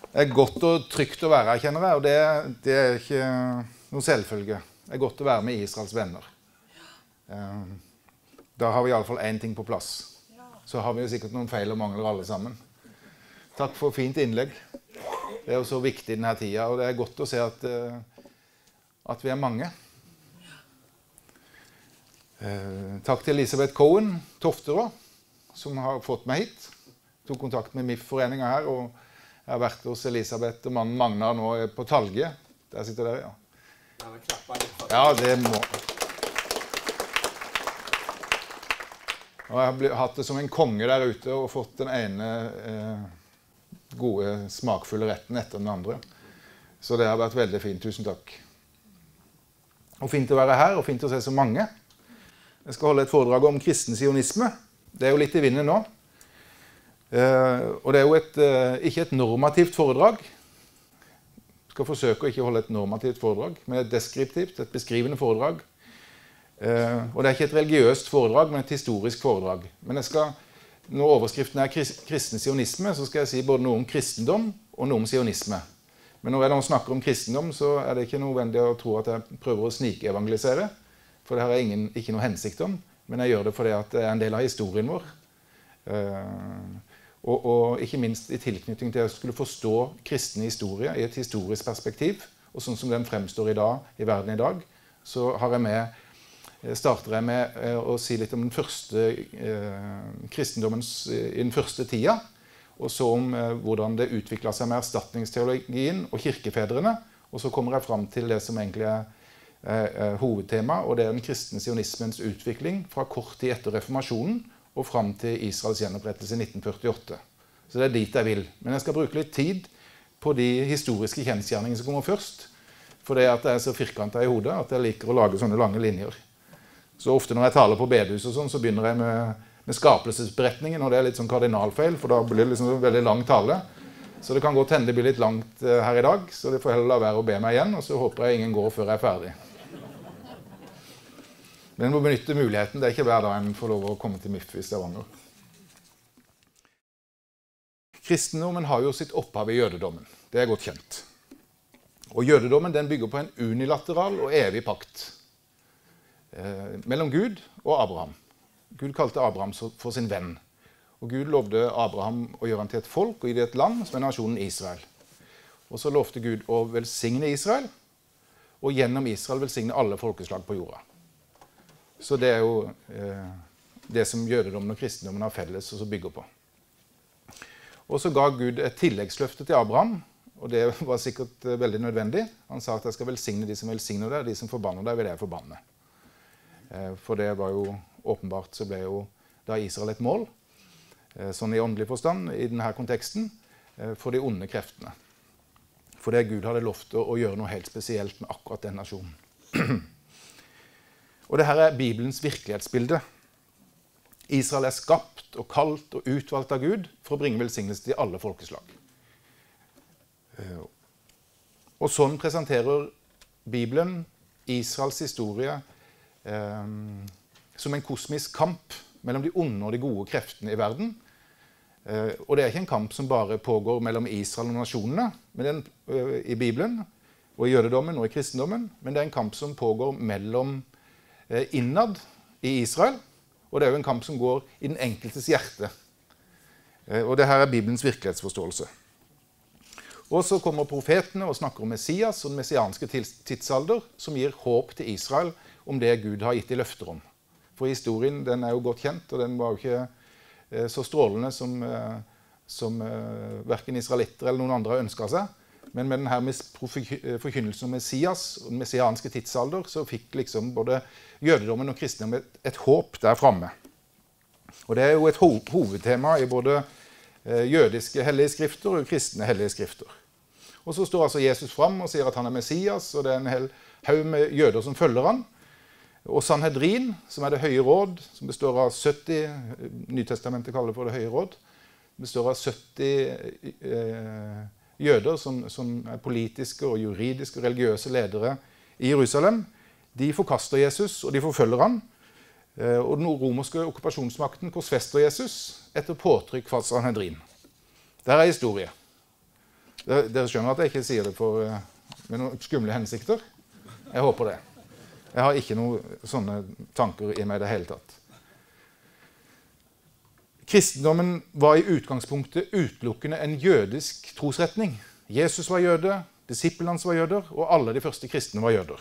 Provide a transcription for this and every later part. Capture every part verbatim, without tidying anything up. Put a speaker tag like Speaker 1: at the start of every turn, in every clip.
Speaker 1: Det er godt og trygt å være her, kjenner jeg, og det, det er ikke noe selvfølge. Det er godt å være med Israels venner. Da har vi i alle fall en ting på plass. Så har vi jo sikkert noen feil og mangler alle sammen. Takk for fint innlegg. Det er jo så viktig i denne tida, og det er godt å se at, at vi er mange. Takk til Elisabeth Cohen, Tofterå, som har fått meg hit. Tok kontakt med M I F-foreningen her, og jeg har vært hos Elisabeth og mannen Magnar nå på Talge. Der sitter dere, ja. Ja, det må. Og jeg har hatt det som en konge der ute og fått den ene eh, gode, smakfulle retten etter den andre. Så det har vært veldig fint. Tusen takk. Og fint å være her, og fint å se så mange. Jeg skal holde et foredrag om kristen sionisme. Det er jo litt i vinden nå. Uh, og det er jo et, uh, ikke et normativt foredrag. Jeg skal forsøke å ikke holde et normativt foredrag, men et deskriptivt, et beskrivende foredrag. Uh, og det er ikke et religiøst foredrag, men et historisk foredrag. Men jeg skal, når overskriften er kris, kristen sionisme, så skal jeg si både noe om kristendom og noe om sionisme. Men når jeg nå snakker om kristendom, så er det ikke nødvendig å tro at jeg prøver å snikevangelisere, for det har jeg ingen, ikke noe hensikt om, men jeg gjør det fordi at det er en del av historien vår. Uh, Og, og ikke minst i tilknytning til å skulle forstå kristne historie i et historisk perspektiv, og sånn som den fremstår i dag, i verden i dag, så har jeg med, starter jeg med å si litt om den første eh, kristendommens i den første tida, og så om eh, hvordan det utviklet seg med erstatningsteologien og kirkefedrene, og så kommer jeg frem til det som egentlig er eh, hovedtema, og det er den kristne sionismens utvikling fra kort tid etter reformasjonen, og frem til Israels gjenopprettelse i nitten førtiåtte. Så det er dit jeg vil. Men jeg skal bruke litt tid på de historiske kjensgjerningene som kommer først, for det at jeg er så firkantet i hodet at jeg liker å lage sånne lange linjer. Så ofte når jeg taler på bedehus og sånn, så begynner jeg med, med skapelsesberetningen, og det er litt sånn kardinalfeil, for da blir det liksom en veldig lang tale. Så det kan godt hende det blir litt langt her i dag, så det får heller la være å be meg igjen, og så håper jeg ingen går før jeg er ferdig. Men må benytte muligheten. Det er ikke hver dag en får lov å komme til M I F i Stavanger. Kristendommen har jo sitt opphav i jødedommen. Det er godt kjent. Og jødedommen den bygger på en unilateral og evig pakt eh, mellom Gud og Abraham. Gud kalte Abraham for sin venn. Og Gud lovde Abraham å gjøre han til et folk og gi det et land som er nasjonen Israel. Og så lovte Gud å velsigne Israel, og gjennom Israel velsigne alle folkeslag på jorda. Så det er jo eh, det som jødedommen og kristendommen har felles og så bygger på. Og så ga Gud et tilleggsløfte til Abraham, og det var sikkert eh, veldig nødvendig. Han sa at jeg skal velsigne de som velsigner deg, de som forbanner deg vil jeg forbanne. Eh, for det var jo åpenbart, så ble jo da Israel et mål, eh, sånn i åndelig forstand, i denne konteksten, eh, for de onde kreftene. For det Gud hadde lovt å, å gjøre noe helt spesielt med akkurat den nasjonen. Og dette er Bibelens virkelighetsbilde. Israel er skapt og kalt og utvalgt av Gud for å bringe velsignelse til alle folkeslag. Og sånn presenterer Bibelen Israels historie eh, som en kosmisk kamp mellom de onde og de gode kreftene i verden. Eh, og det er ikke en kamp som bare pågår mellom Israel og nasjonene, men den, eh, i Bibelen, og i jødedommen og i kristendommen, men det er en kamp som pågår mellom innad i Israel, og det er jo en kamp som går i den enkeltes hjerte. Og det her er Bibelens virkelighetsforståelse. Og så kommer profetene og snakker om Messias og den messianske tidsalder, som gir håp til Israel om det Gud har gitt i løfter om. For historien den er jo godt kjent, og den var jo ikke så strålende som, som hverken israelitter eller noen andre har ønsket seg. Men med denne forkynnelsen om Messias og den messianske tidsalder, så fikk liksom både jødedommen og kristendommen et, et håp der fremme. Og det er jo et ho hovedtema i både eh, jødiske hellige skrifter og kristne hellige skrifter. Og så står altså Jesus frem og sier at han er Messias, og det er en hel haug med jøder som følger han. Og Sanhedrin, som er det høye råd, som består av sytti, Nytestamentet kaller det for det høye råd, består av sytti eh, jøder som, som er politiske og juridiske og religiøse ledere i Jerusalem. De forkaster Jesus, og de forfølger han. Og den romerske okkupasjonsmakten korsfester Jesus etter påtrykk fra Sanhedrin. Der er historie. Dere, dere skjønner at jeg ikke sier det for, med noen skumle hensikter? Jeg håper det. Jeg har ikke noen sånne tanker i meg det hele tatt. Kristendommen var i utgangspunktet utelukkende en jødisk trosretning. Jesus var jøde, disiplene hans var jøder, og alle de første kristne var jøder.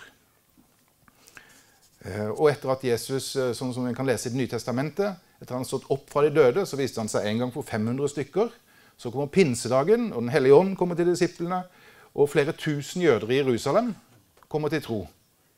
Speaker 1: Og etter at Jesus, sånn som vi kan lese i Det nye testamentet, etter at han stått opp fra de døde, så viste han seg en gang for fem hundre stykker. Så kommer pinsedagen, og Den hellige ånd kommer til disiplene, og flere tusen jøder i Jerusalem kommer til tro.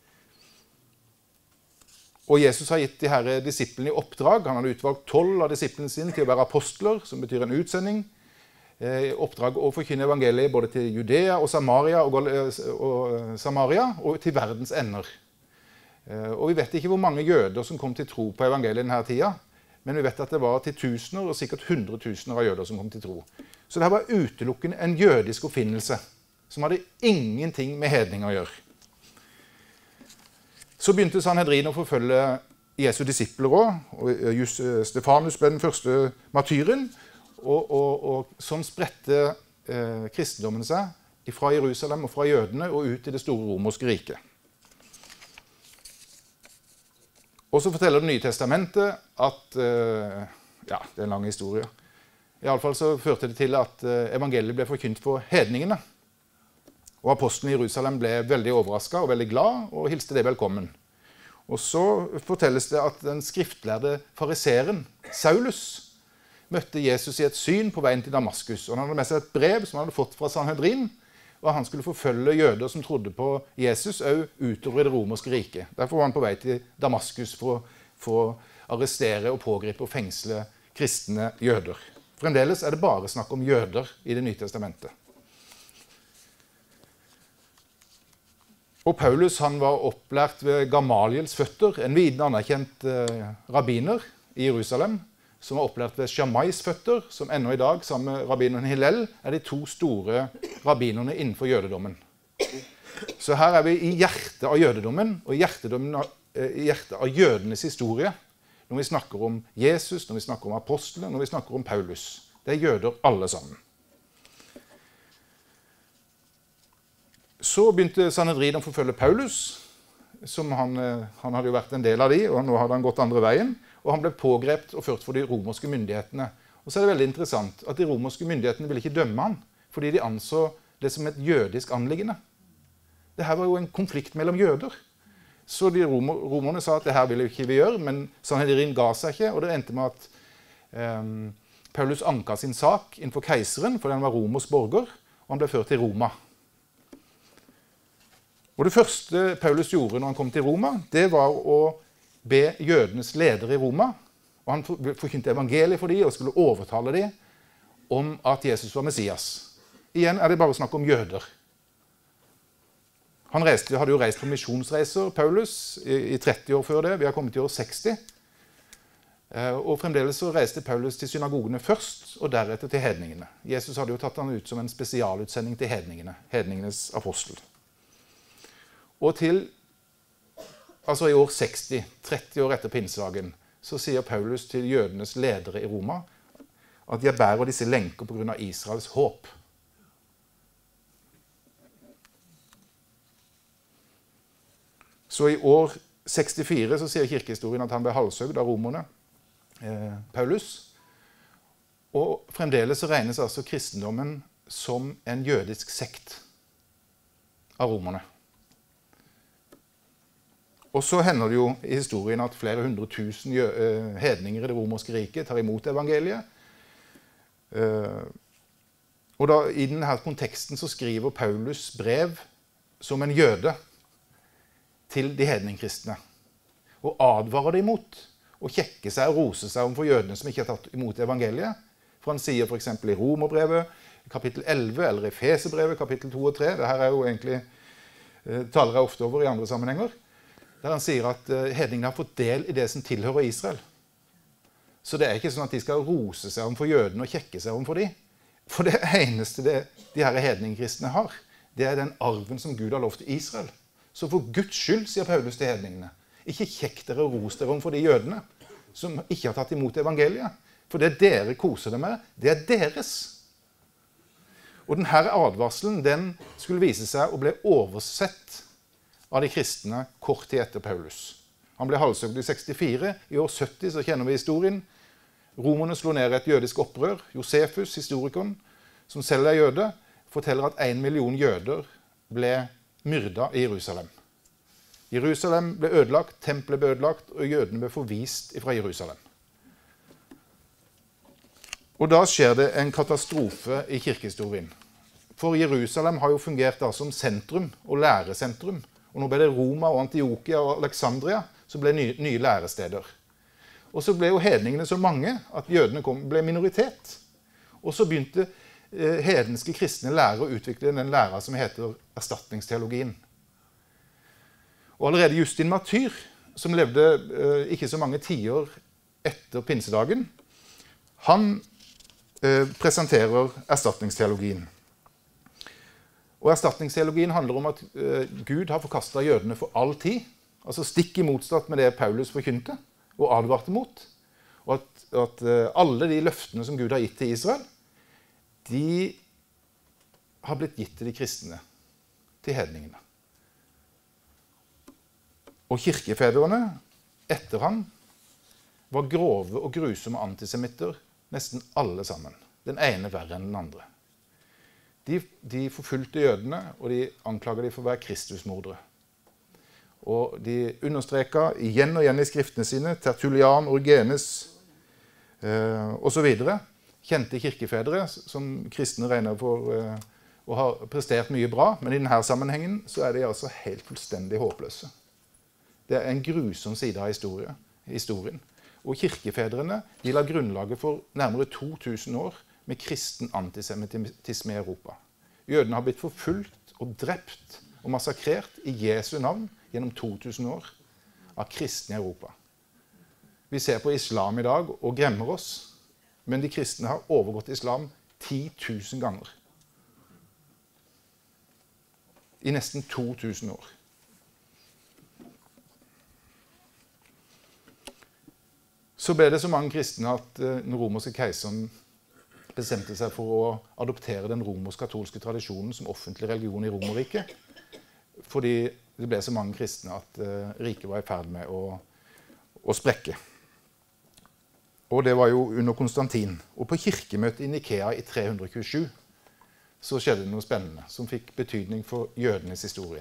Speaker 1: Og Jesus har gitt de her disiplene i oppdrag. Han hadde utvalgt tolv av disiplene sine til å være apostler, som betyr en utsending. Eh, oppdrag å forkynne evangeliet både til Judea og Samaria og, og, Samaria, og til verdens ender. Eh, og vi vet ikke hvor mange jøder som kom til tro på evangeliet denne tida, men vi vet at det var til tusener og sikkert hundretusener av jøder som kom til tro. Så det var utelukkende en jødisk oppfinnelse, som hadde ingenting med hedninger å gjøre. Så begynte Sanhedrin å forfølge Jesu disipler også, og Stefanus ble den første martyren, og, og, og sånn spredte eh, kristendommen seg fra Jerusalem og fra jødene og ut i det store romerske riket. Og så forteller Det nye testamentet at, eh, ja, det er en lang historie. I alle fall så førte det til at eh, evangeliet ble forkynt for hedningene. Og apostelen i Jerusalem ble veldig overrasket og veldig glad og hilste det velkommen. Og så fortelles det at den skriftlærde fariseren, Saulus, møtte Jesus i et syn på veien til Damaskus. Og han hadde med seg et brev som han hadde fått fra Sanhedrin, og han skulle forfølge jøder som trodde på Jesus også utover i det romerske riket. Derfor var han på vei til Damaskus for, for å arrestere og pågripe og fengsle kristne jøder. Fremdeles er det bare snakk om jøder i Det nye testamentet. Og Paulus han var opplært ved Gamaliels føtter, en viden anerkjent eh, rabbiner i Jerusalem, som var opplært ved Shammais føtter, som ennå i dag, sammen med rabbineren Hillel, er de to store rabbinerne innenfor jødedommen. Så her er vi i hjertet av jødedommen, og i hjertet, eh, i hjertet av jødenes historie, når vi snakker om Jesus, når vi snakker om apostlene, når vi snakker om Paulus. Det er jøder alle sammen. Så begynte Sanhedrin å forfølge Paulus, som han, han hadde jo vært en del av de, og nå hadde han gått andre veien, og han ble pågrept og ført for de romerske myndighetene. Og så er det veldig interessant at de romerske myndighetene ville ikke dømme han, fordi de anså det som et jødisk anliggende. Dette var jo en konflikt mellom jøder. Så de romer, romerne sa at det her ville ikke vi gjøre, men Sanhedrin ga seg ikke, og det endte med at eh, Paulus anket sin sak innenfor keiseren, fordi han var romersk borger, og han ble ført til Roma. Og det første Paulus gjorde når han kom til Roma, det var å be jødenes ledere i Roma, og han forkynte evangeliet for dem og skulle overtale dem om at Jesus var Messias. Igjen er det bare snakk om jøder. Han reiste, hadde jo reist på misjonsreiser, Paulus, i, i tretti år før det. Vi har kommet til år seksti. Og fremdeles så reiste Paulus til synagogene først, og deretter til hedningene. Jesus hadde jo tatt han ut som en spesialutsending til hedningene, hedningenes apostel. Og til, altså i år seksti, tretti år etter pinsedagen, så sier Paulus til jødenes ledere i Roma at de bærer disse lenker på grunn av Israels håp. Så i år sekstifire så sier kirkehistorien at han ble halshøgd av romerne, eh, Paulus. Og fremdeles så regnes altså kristendommen som en jødisk sekt av romerne. Og så hender det jo i historien at flere hundre tusen hedninger i det romerske riket tar imot evangeliet. Og da, i denne konteksten så skriver Paulus brev som en jøde til de hedningkristne, og advarer dem imot å kjekke seg og rose seg om for jødene som ikke har tatt imot evangeliet. For han sier for eksempel i Romerbrevet, kapittel elleve, eller i Efeserbrevet, kapittel to og tre, det her er jo egentlig, taler jeg ofte over i andre sammenhenger, der han sier at hedningene har fått del i det som tilhører Israel. Så det er ikke sånn at de skal rose seg om for jødene og kjekke seg om for dem. For det eneste det, de her hedningkristne har, det er den arven som Gud har lovt til Israel. Så for Guds skyld, sier Paulus til hedningene, ikke kjekk dere og ros dere om for de jødene som ikke har tatt imot evangeliet. For det dere koser dem med, det er deres. Og denne advarselen den skulle vise seg å bli oversett av de kristne kort tid etter Paulus. Han ble halshugd i sekstifire. I år sytti så kjenner vi historien. Romerne slo ned et jødisk opprør. Josefus, historikeren, som selv er jøde, forteller at en million jøder ble myrda i Jerusalem. Jerusalem ble ødelagt, tempelet ble ødelagt, og jødene ble forvist fra Jerusalem. Og da skjer det en katastrofe i kirkehistorien. For Jerusalem har jo fungert da som sentrum og læresentrum. Og nå ble det Roma og Antiokia og Alexandria som ble nye, nye læresteder. Og så ble jo hedningene så mange at jødene kom, ble minoritet. Og så begynte eh, hedenske kristne lærere å utvikle den læra som heter erstatningsteologien. Og allerede Justin Martyr, som levde eh, ikke så mange tiår etter pinsedagen, han eh, presenterer erstatningsteologien. Og erstatningsteologien handler om at eh, Gud har forkastet jødene for all tid, altså stikk i motsatt med det Paulus forkynte og advarte mot, og at, at eh, alle de løftene som Gud har gitt til Israel, de har blitt gitt til de kristne, til hedningene. Og kirkefedrene etter han var grove og grusomme antisemitter, nesten alle sammen. Den ene verre enn den andre. De, de forfulgte jødene, og de anklaget de for å være Kristusmordere. Og de understreket igjen og igjen i skriftene sine, Tertullian, Origenes eh, og så videre, kjente kirkefedre som kristne regner for eh, å ha prestert mye bra, men i denne sammenhengen så er de altså helt fullstendig håpløse. Det er en grusom side av historie, historien. Og kirkefedrene de la grunnlaget for nærmere to tusen år med kristen antisemittisme i Europa. Jødene har blitt forfulgt og drept og massakrert i Jesu navn gjennom to tusen år av kristne i Europa. Vi ser på islam i dag og gremmer oss, men de kristne har overgått islam ti tusen ganger. I nesten to tusen år. Så ble det så mange kristne at den romerske keiseren bestemte seg for å adoptere den romersk-katolske tradisjonen som offentlig religion i Romerriket, fordi det ble så mange kristne at uh, riket var i ferd med å, å sprekke. Og det var jo under Konstantin. Og på kirkemøtet i Nikea i tre hundre tjuesju så skjedde det noe spennende, som fikk betydning for jødenes historie.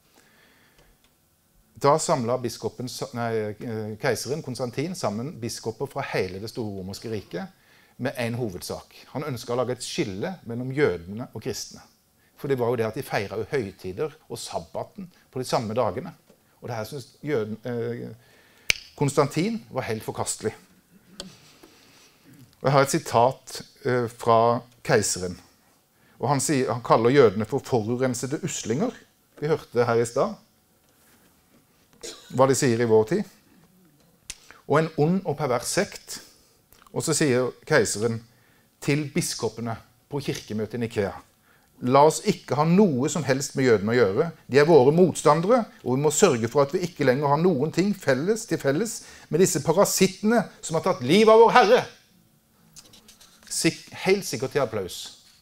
Speaker 1: Da samlet biskopen, nei, keiseren Konstantin sammen biskoper fra hele det store romerske riket med en hovedsak. Han ønsket å lage et skille mellom jødene og kristne. For det var jo det at de feiret jo høytider og sabbaten på de samme dagene. Og det her synes jøden, eh, Konstantin var helt forkastelig. Og jeg har et sitat eh, fra keiseren. Og han, sier, han kaller jødene for forurensede uslinger. Vi hørte det her i stad. Hva de sier i vår tid. Og en ond og pervers sekt. Og så sier keiseren til biskopene på kirkemøtet i Nikea: la oss ikke ha noe som helst med jødene å gjøre. De er våre motstandere, og vi må sørge for at vi ikke lenger har noen ting felles til felles med disse parasittene som har tatt liv av vår Herre. Sik helt sikkert til applaus.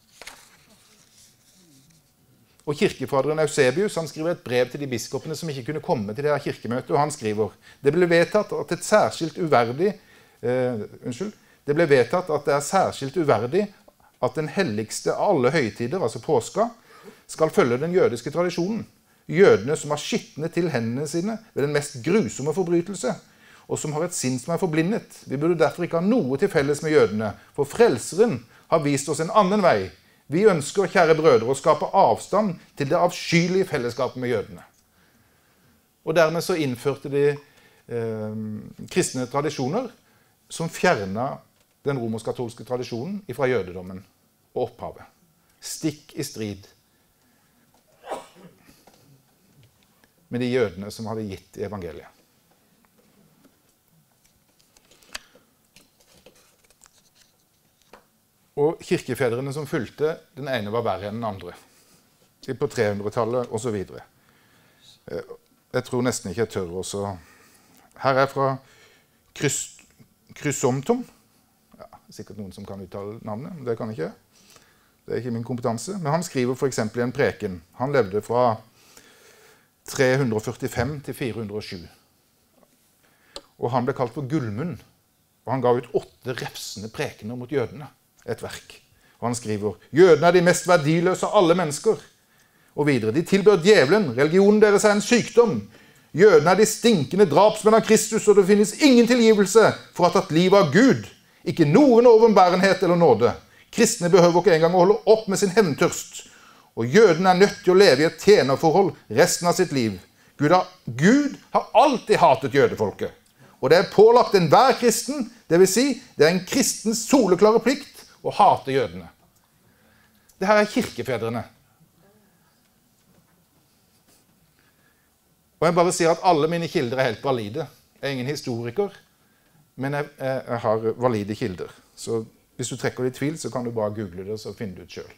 Speaker 1: Og kirkefaderen Eusebius han skriver et brev til de biskopene som ikke kunne komme til det her kirkemøtet, og han skriver: det ble vedtatt at et særskilt uverdig eh, unnskyld, det ble vedtatt at det er særskilt uverdig at den helligste av alle høytider, altså påska, skal følge den jødiske tradisjonen. Jødene som har skitnet til hendene sine ved den mest grusomme forbrytelse, og som har et sinn som er forblindet. Vi burde derfor ikke ha noe til felles med jødene, for frelseren har vist oss en annen vei. Vi ønsker, kjære brødre, å skape avstand til det avskyelige fellesskapet med jødene. Og dermed så innførte de eh, kristne tradisjoner som fjernet den romersk-katolske tradisjonen fra jødedommen og opphavet. Stikk i strid med de jødene som hadde gitt i evangeliet. Og kirkefedrene som fulgte, den ene var verre enn den andre. På tre hundretallet og så videre. Jeg tror nesten ikke jeg tør også. Her er fra Chrysomtom. Ja, sikkert noen som kan uttale navnet, men det kan ikke. Det er ikke min kompetanse. Men han skriver for eksempel i en preken. Han levde fra tre hundre førtifem til fire hundre og sju. Og han ble kalt for Gullmund. Og han ga ut åtte refsende prekener mot jødene. Et verk. Og han skriver, jødene er de mest verdiløse av alle mennesker. Og videre, de tilbør djevelen, religionen deres er en sykdom. Jødene er de stinkende drapsmenn av Kristus, og det finnes ingen tilgivelse for å ha tatt livet av Gud. Ikke noen overbærenhet eller nåde. Kristne behøver ikke engang å holde opp med sin hevntørst. Og jødene er nødt til å leve i et tjenerforhold resten av sitt liv. Gud har, Gud har alltid hatet jødefolket. Og det er pålagt enhver kristen, det vil si, det er en kristens soleklare plikt å hate jødene. Det her er kirkefedrene. Og jeg bare sier at alle mine kilder er helt valide. Jeg er ingen historiker, men jeg, jeg, jeg har valide kilder. Så hvis du trekker det i tvil, så kan du bare google det, så finner du ut selv.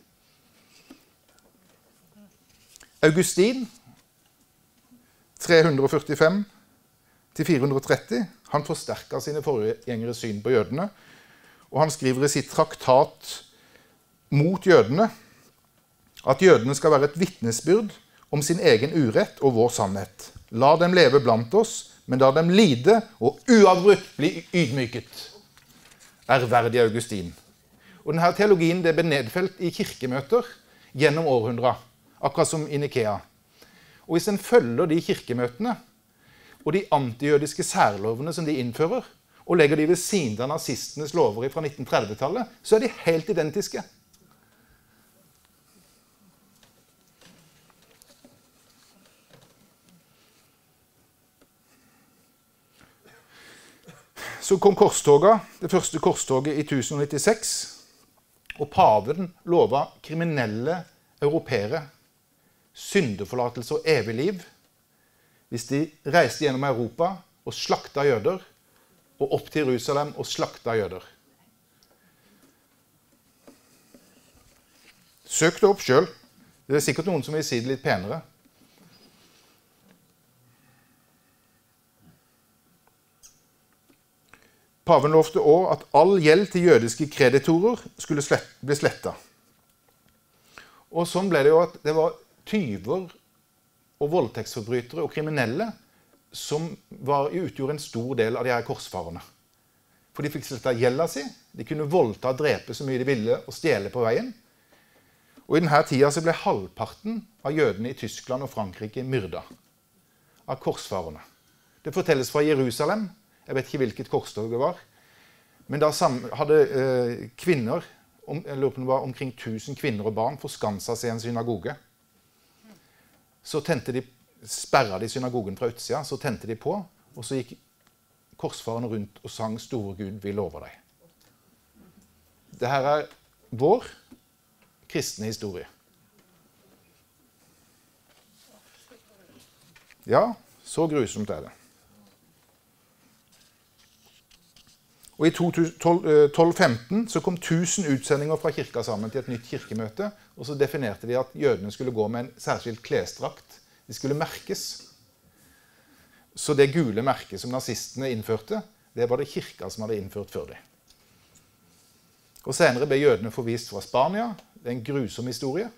Speaker 1: Augustin, tre hundre førtifem til fire hundre tretti, han forsterket sine forgjengeres syn på jødene, og han skriver i sitt traktat mot jødene at jødene skal være et vitnesbyrd om sin egen urett og vår sannhet. La dem leve blant oss, men la dem lide og uavbrutt bli ydmyket. Ærverdig Augustin. Og denne teologien det ble nedfelt i kirkemøter gjennom århundra, akkurat som i Nikea. Og hvis en følger de kirkemøtene og de antijødiske særlovene som de innfører, og legger de ved siden av nazistenes lover fra nitten tretti-tallet, så er de helt identiske. Så kom korstoget, det første korstoget i tusen nittiseks, og paven lovet kriminelle europere syndeforlatelse og evig liv hvis de reiste gjennom Europa og slakta jøder, og opp til Jerusalem og slakta jøder. Søk det opp selv. Det er sikkert noen som vil si det litt penere. Paven lovte også at all gjeld til jødiske kreditorer skulle slett, bli slettet. Og sånn ble det jo at det var tyver og voldtektsforbrytere og kriminelle som var, utgjorde en stor del av de her korsfarerne. For de fikk slettet gjelda si, de kunne voldta og drepe så mye de ville og stjele på veien. Og i denne tida så ble halvparten av jødene i Tyskland og Frankrike myrda av korsfarerne. Det fortelles fra Jerusalem. Jeg vet ikke hvilket korstog det var, men da hadde eh, kvinner, om, jeg lurer på det var omkring tusen kvinner og barn, forskanset seg i en synagoge. Så tente de, sperret de synagogen fra utsida, så tente de på, og så gikk korsfarerne rundt og sang «Store Gud, vi lover deg». Dette er vår kristne historie. Ja, så grusomt er det. Og i tolv femten så kom tusen utsendinger fra kirka sammen til et nytt kirkemøte, og så definerte de at jødene skulle gå med en særskilt klesdrakt. De skulle merkes. Så det gule merket som nazistene innførte, det var det kirka som hadde innført før det. Og senere ble jødene forvist fra Spania. Det er en grusom historie.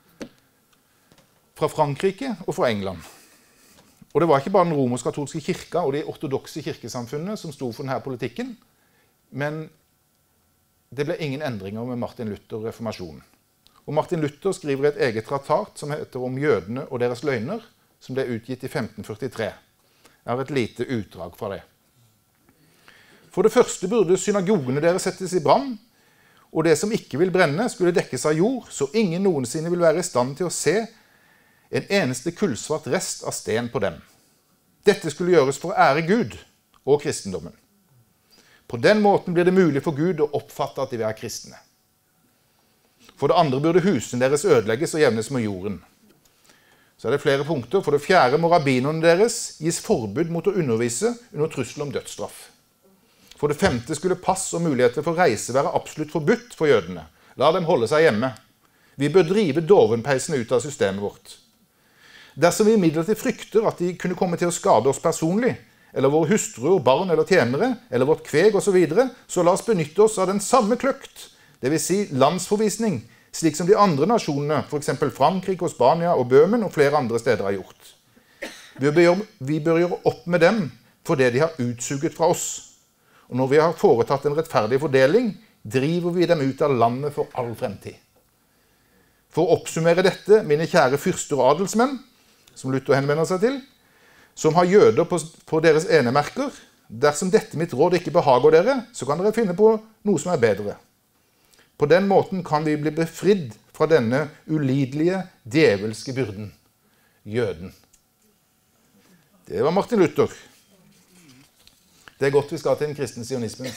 Speaker 1: Fra Frankrike og fra England. Og det var ikke bare den romersk-katolske kirka og de ortodokse kirkesamfunnene som sto for denne politikken, men det ble ingen endringer med Martin Luther og reformasjonen. Og Martin Luther skriver et eget traktat som heter Om jødene og deres løgner, som ble utgitt i femten førtitre. Jeg har et lite utdrag fra det. For det første burde synagogene deres settes i brann, og det som ikke vil brenne skulle dekkes av jord, så ingen noensinne vil være i stand til å se en eneste kullsvart rest av sten på dem. Dette skulle gjøres for å ære Gud og kristendommen. På den måten blir det mulig for Gud å oppfatte at de er kristne. For det andre burde husene deres ødelegges og jevnes med jorden. Så er det flere punkter. For det fjerde må rabbinerne deres gis forbud mot å undervise under trussel om dødsstraff. For det femte skulle pass og muligheter for reise være absolutt forbudt for jødene. La dem holde seg hjemme. Vi bør drive dovenpeisene ut av systemet vårt. Dersom vi imidlertid frykter at de kunne komme til å skade oss personlig, eller våre hustruer, barn eller tjenere, eller vårt kveg og så videre, så la oss benytte oss av den samme kløkt, det vil si landsforvisning, slik som de andre nasjonene, for eksempel Frankrike og Spania og Bøhmen og flere andre steder har gjort. Vi bør gjøre, vi bør gjøre opp med dem for det de har utsuget fra oss. Og når vi har foretatt en rettferdig fordeling, driver vi dem ut av landet for all fremtid. For å oppsummere dette, mine kjære fyrster og adelsmenn, som Luther henvender seg til, som har jøder på, på deres enemerker, dersom dette mitt råd ikke behager dere, så kan dere finne på noe som er bedre. På den måten kan vi bli befridd fra denne ulidelige, djevelske byrden. Jøden. Det var Martin Luther. Det er godt vi skal til en kristen sionisme.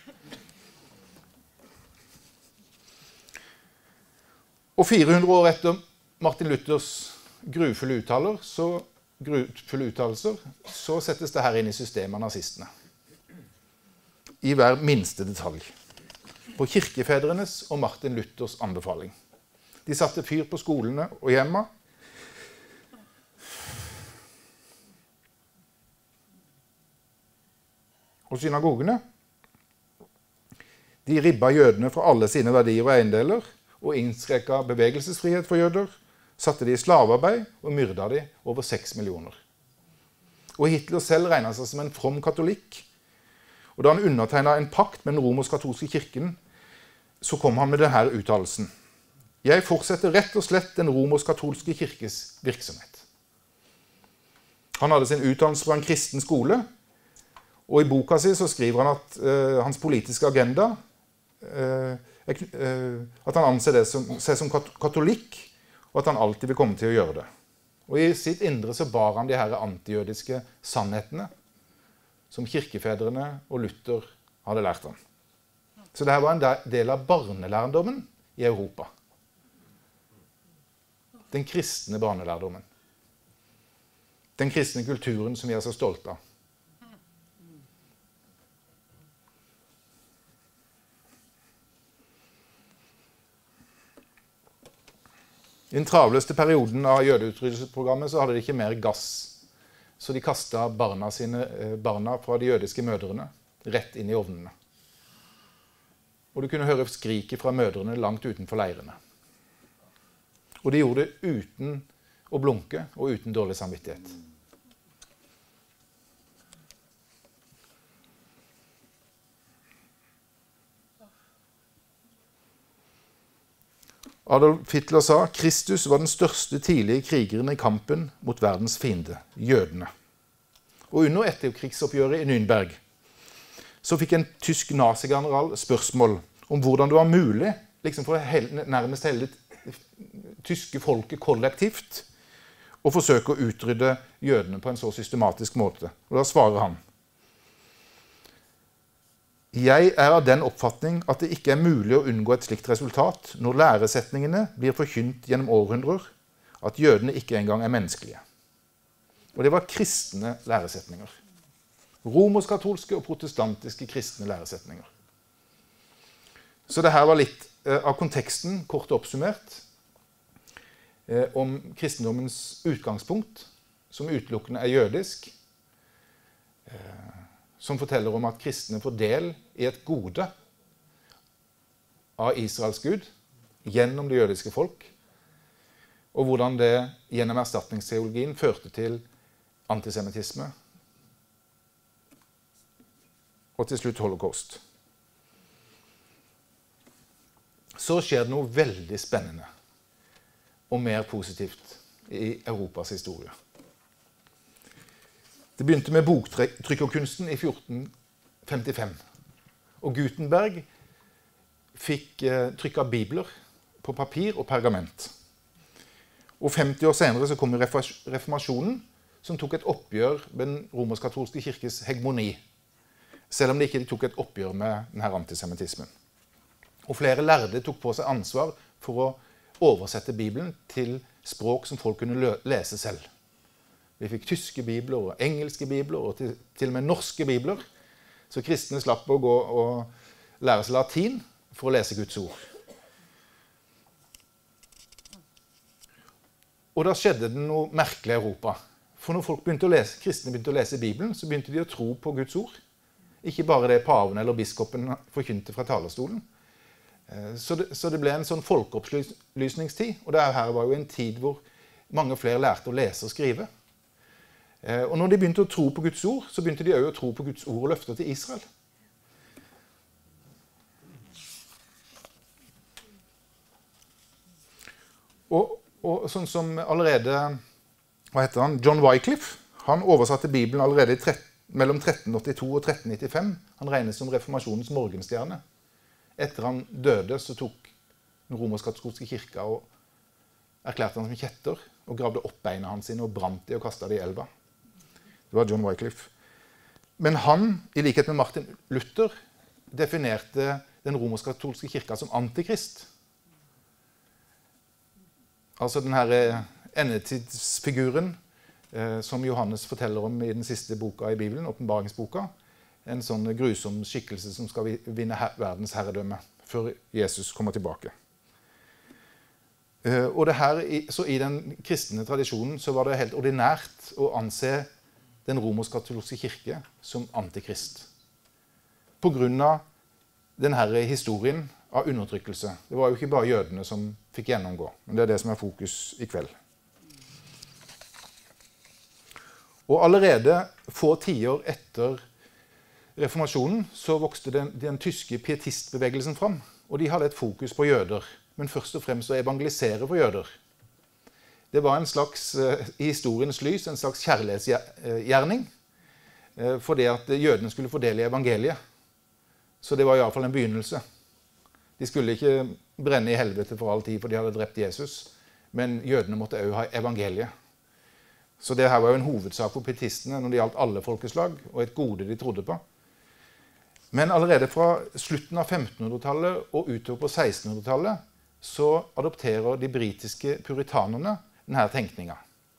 Speaker 1: Og fire hundre år etter Martin Luthers grufulle uttaler, så, grufulle uttalelser, så settes det her inn i systemet av nazistene. I hver minste detalj. På kirkefedrenes og Martin Luthers anbefaling. De satte fyr på skolene og hjemme. Og synagogene. De ribba jødene fra alle sine verdier og eiendeler, og innskrekket bevegelsesfrihet for jøder, satte de i slavearbeid og myrda de over seks millioner. Og Hitler selv regnet seg som en from katolikk, og da han undertegnet en pakt med den romersk-katolske kirken, så kom han med denne uttalelsen. Jeg fortsetter rett og slett den romersk-katolske kirkes virksomhet. Han hadde sin utdannelse fra en kristen skole, og i boka si så skriver han at uh, hans politiske agenda uh, at han anser det som, seg som katolikk, og at han alltid vil komme til å gjøre det. Og i sitt indre så bar han de her antijødiske sannhetene som kirkefedrene og Luther hadde lært ham. Så dette var en del av barnelærdommen i Europa. Den kristne barnelærdommen. Den kristne kulturen som vi er så stolte av. I den travleste perioden av jødeutryddelsesprogrammet så hadde de ikke mer gass. Så de kastet barna, sine, barna fra de jødiske mødrene rett inn i ovnene. Og du kunne høre skriket fra mødrene langt utenfor leirene. Og de gjorde det uten å blunke og uten dårlig samvittighet. Adolf Hitler sa, Kristus var den største tidlige krigeren i kampen mot verdens fiende, jødene. Og under etterkrigsoppgjøret i Nürnberg, så fikk en tysk nazigeneral spørsmål om hvordan det var mulig, liksom for å nærmest hele det tyske folket kollektivt, å forsøke å utrydde jødene på en så systematisk måte. Og da svarer han, jeg er av den oppfatning at det ikke er mulig å unngå et slikt resultat når læresetningene blir forkynt gjennom århundrer, at jødene ikke engang er menneskelige. Og det var kristne læresetninger. Romersk-katolske og protestantiske kristne læresetninger. Så det her var litt eh, av konteksten, kort oppsummert, eh, om kristendommens utgangspunkt, som utelukkende er jødisk, eh, som forteller om at kristne får del i et gode av Israels Gud gjennom det jødiske folk, og hvordan det gjennom erstatningsteologien førte til antisemittisme og til slutt holocaust. Så skjer det noe veldig spennende og mer positivt i Europas historie. Det begynte med boktrykkerkunsten i fjorten femtifem. Og Gutenberg fikk eh, trykket bibler på papir og pergament. Og femti år senere så kom reformasjonen, som tok et oppgjør med den romersk-katolske kirkes hegemoni. Selv om de ikke tok et oppgjør med denne antisemittismen. Og flere lærde tok på seg ansvar for å oversette Bibelen til språk som folk kunne lese selv. Vi fikk tyske bibler og engelske bibler og til, til og med norske bibler. Så kristne slapp å gå og lære seg latin for å lese Guds ord. Og da skjedde det noe merkelig i Europa. For når folk begynte å lese, kristne begynte å lese Bibelen, så begynte de å tro på Guds ord. Ikke bare det paven eller biskopen forkynte fra talerstolen. Så det, så det ble en sånn folkeopplysningstid, og det her var jo en tid hvor mange flere lærte å lese og skrive. Og når de begynte å tro på Guds ord, så begynte de også å tro på Guds ord og løfter til Israel. Og, og sånn som allerede, hva heter han, John Wycliffe, han oversatte Bibelen allerede i tretten, mellom tretten åttito og tretten nittifem. Han regnes som reformasjonens morgenstjerne. Etter han døde, så tok den romersk-katolske kirka og erklærte han som kjetter, og gravde opp beina hans sine og brant de og kastet de i elva. Det var John Wycliffe. Men han, i likhet med Martin Luther, definerte den romersk-katolske kirka som antikrist. Altså den her endetidsfiguren eh, som Johannes forteller om i den siste boka i Bibelen, åpenbaringsboka. En sånn grusom skikkelse som skal vinne her, verdens herredømme før Jesus kommer tilbake. Eh, og det her, så i den kristne tradisjonen så var det helt ordinært å anse den romersk-katolske kirke som antikrist. På grunn av denne historien av undertrykkelse. Det var jo ikke bare jødene som fikk gjennomgå, men det er det som er fokus i kveld. Og allerede få tiår etter reformasjonen så vokste den, den tyske pietistbevegelsen fram, og de hadde et fokus på jøder, men først og fremst å evangelisere for jøder. Det var en slags, i historiens lys, en slags kjærlighetsgjerning, fordi at jødene skulle fordele evangeliet. Så det var i hvert fall en begynnelse. De skulle ikke brenne i helvete for all tid, for de hadde drept Jesus, men jødene måtte også ha evangeliet. Så det her var jo en hovedsak for pietistene når det gjaldt alle folkeslag, og et gode de trodde på. Men allerede fra slutten av femtenhundretallet og utover på sekstenhundretallet, så adopterer de britiske puritanerne denne tenkningen.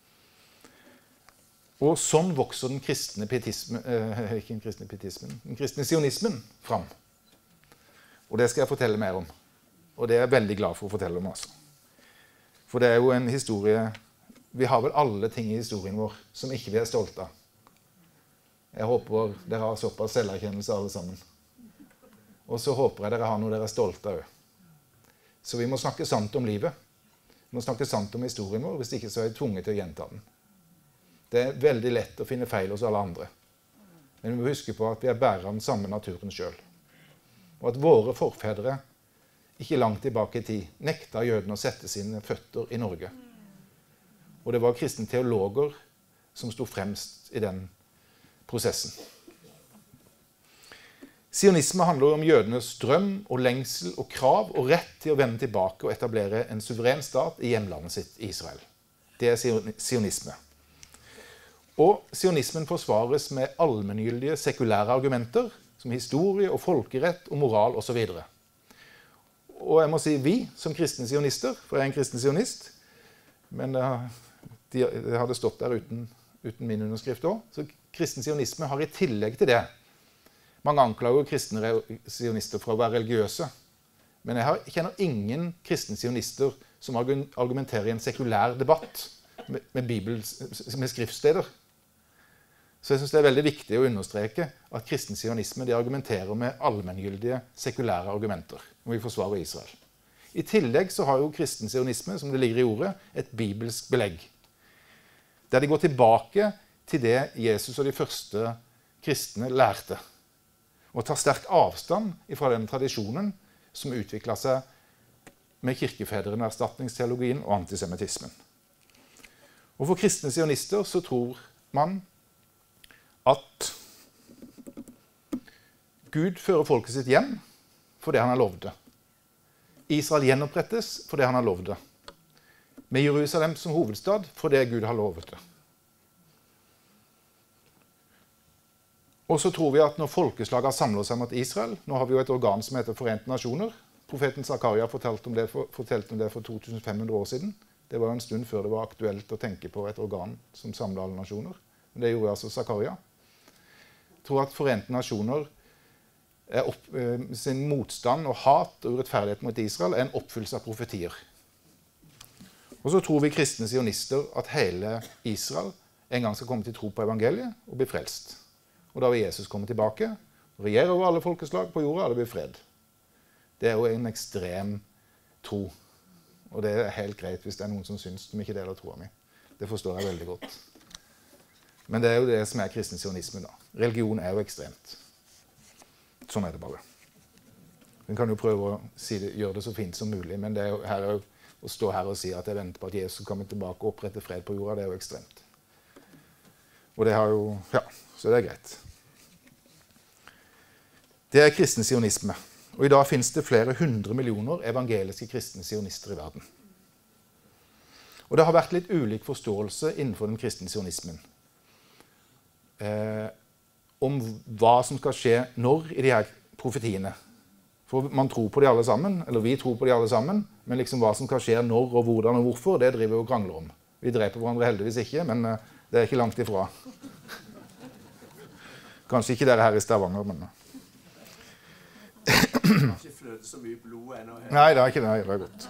Speaker 1: Og sånn vokser den kristne pietismen, eh, ikke den kristne pietismen, den kristne sionismen fram. Og det skal jeg fortelle mer om. Og det er jeg veldig glad for å fortelle om. Altså. For det er jo en historie, vi har vel alle ting i historien vår som ikke vi er stolte av. Jeg håper dere har såpass selverkjennelse alle sammen. Og så håper jeg dere har noe dere er stolte av. Så vi må snakke sant om livet. Vi må snakke sant om historien vår, hvis ikke så er vi tvunget til å gjenta den. Det er veldig lett å finne feil hos alle andre. Men vi må huske på at vi er bærere av den samme naturen selv. Og at våre forfedre, ikke langt tilbake i tid, nekta jødene å sette sine føtter i Norge. Og det var kristne teologer som sto fremst i den prosessen. Sionisme handler om jødenes drøm og lengsel og krav og rett til å vende tilbake og etablere en suveren stat i hjemlandet sitt, Israel. Det er sionisme. Og sionismen forsvares med allmenngyldige sekulære argumenter, som historie og folkerett og moral og så videre. Og jeg må si vi, som kristne sionister, for jeg er en kristen sionist, men det de hadde stått der uten, uten min underskrift også, så kristen sionisme har i tillegg til det. Mange anklager kristne sionister for å være religiøse, men jeg, har, jeg kjenner ingen kristne sionister som argumenterer i en sekulær debatt med, med, Bibel, med skriftsteder. Så jeg synes det er veldig viktig å understreke at kristen sionisme de argumenterer med allmenngyldige sekulære argumenter når vi forsvarer Israel. I tillegg så har jo kristen sionisme, som det ligger i ordet, et bibelsk belegg. Der de går tilbake til det Jesus og de første kristne lærte. Og tar sterk avstand fra den tradisjonen som utviklet seg med kirkefedrene, erstatningsteologien og antisemittismen. Og for kristne sionister så tror man at Gud fører folket sitt hjem for det han har lovet det. Israel gjenopprettes for det han har lovet det. Med Jerusalem som hovedstad for det Gud har lovet det. Og så tror vi at når folkeslag har samlet seg mot Israel, nå har vi jo et organ som heter Forente Nasjoner, profeten Zakaria fortalte om det for, fortalte om det for to tusen fem hundre år siden. Det var jo en stund før det var aktuelt å tenke på et organ som samlet alle nasjoner. Men det gjorde altså Zakaria. Jeg tror at Forente Nasjoner er opp, eh, sin motstand og hat og urettferdighet mot Israel er en oppfyllelse av profetier. Og så tror vi kristne sionister at hele Israel en gang skal komme til tro på evangeliet og bli frelst. Og da vil Jesus komme tilbake og regjere over alle folkeslag på jorda, og det blir fred. det er jo en ekstrem tro. Og det er helt greit hvis det er noen som syns de ikke deler troa mi. Det forstår jeg veldig godt. Men det er jo det som er kristen sionisme da. Religion er jo ekstremt. Sånn er det bare. Vi kan jo prøve å si det, gjøre det så fint som mulig, men det er jo, her er jo, å stå her og si at jeg venter på at Jesus kommer tilbake og opprette fred på jorda, det er jo ekstremt. Og det har jo, ja, så det er greit. Det er kristen sionisme. Og i dag finnes det flere hundre millioner evangeliske kristne sionister i verden. Og det har vært litt ulik forståelse innenfor den kristne sionismen. Eh, om hva som skal skje når i de her profetiene. For man tror på de alle sammen, eller vi tror på de alle sammen, men liksom hva som skal skje når og hvordan og hvorfor, det driver vi og krangler om. Vi dreper hverandre heldigvis ikke, men eh, det er ikke langt ifra. Kanskje ikke dere her i Stavanger, men...
Speaker 2: Det har ikke fløtet så mye blod ennå her.
Speaker 1: Nei, det er ikke det. Det er godt.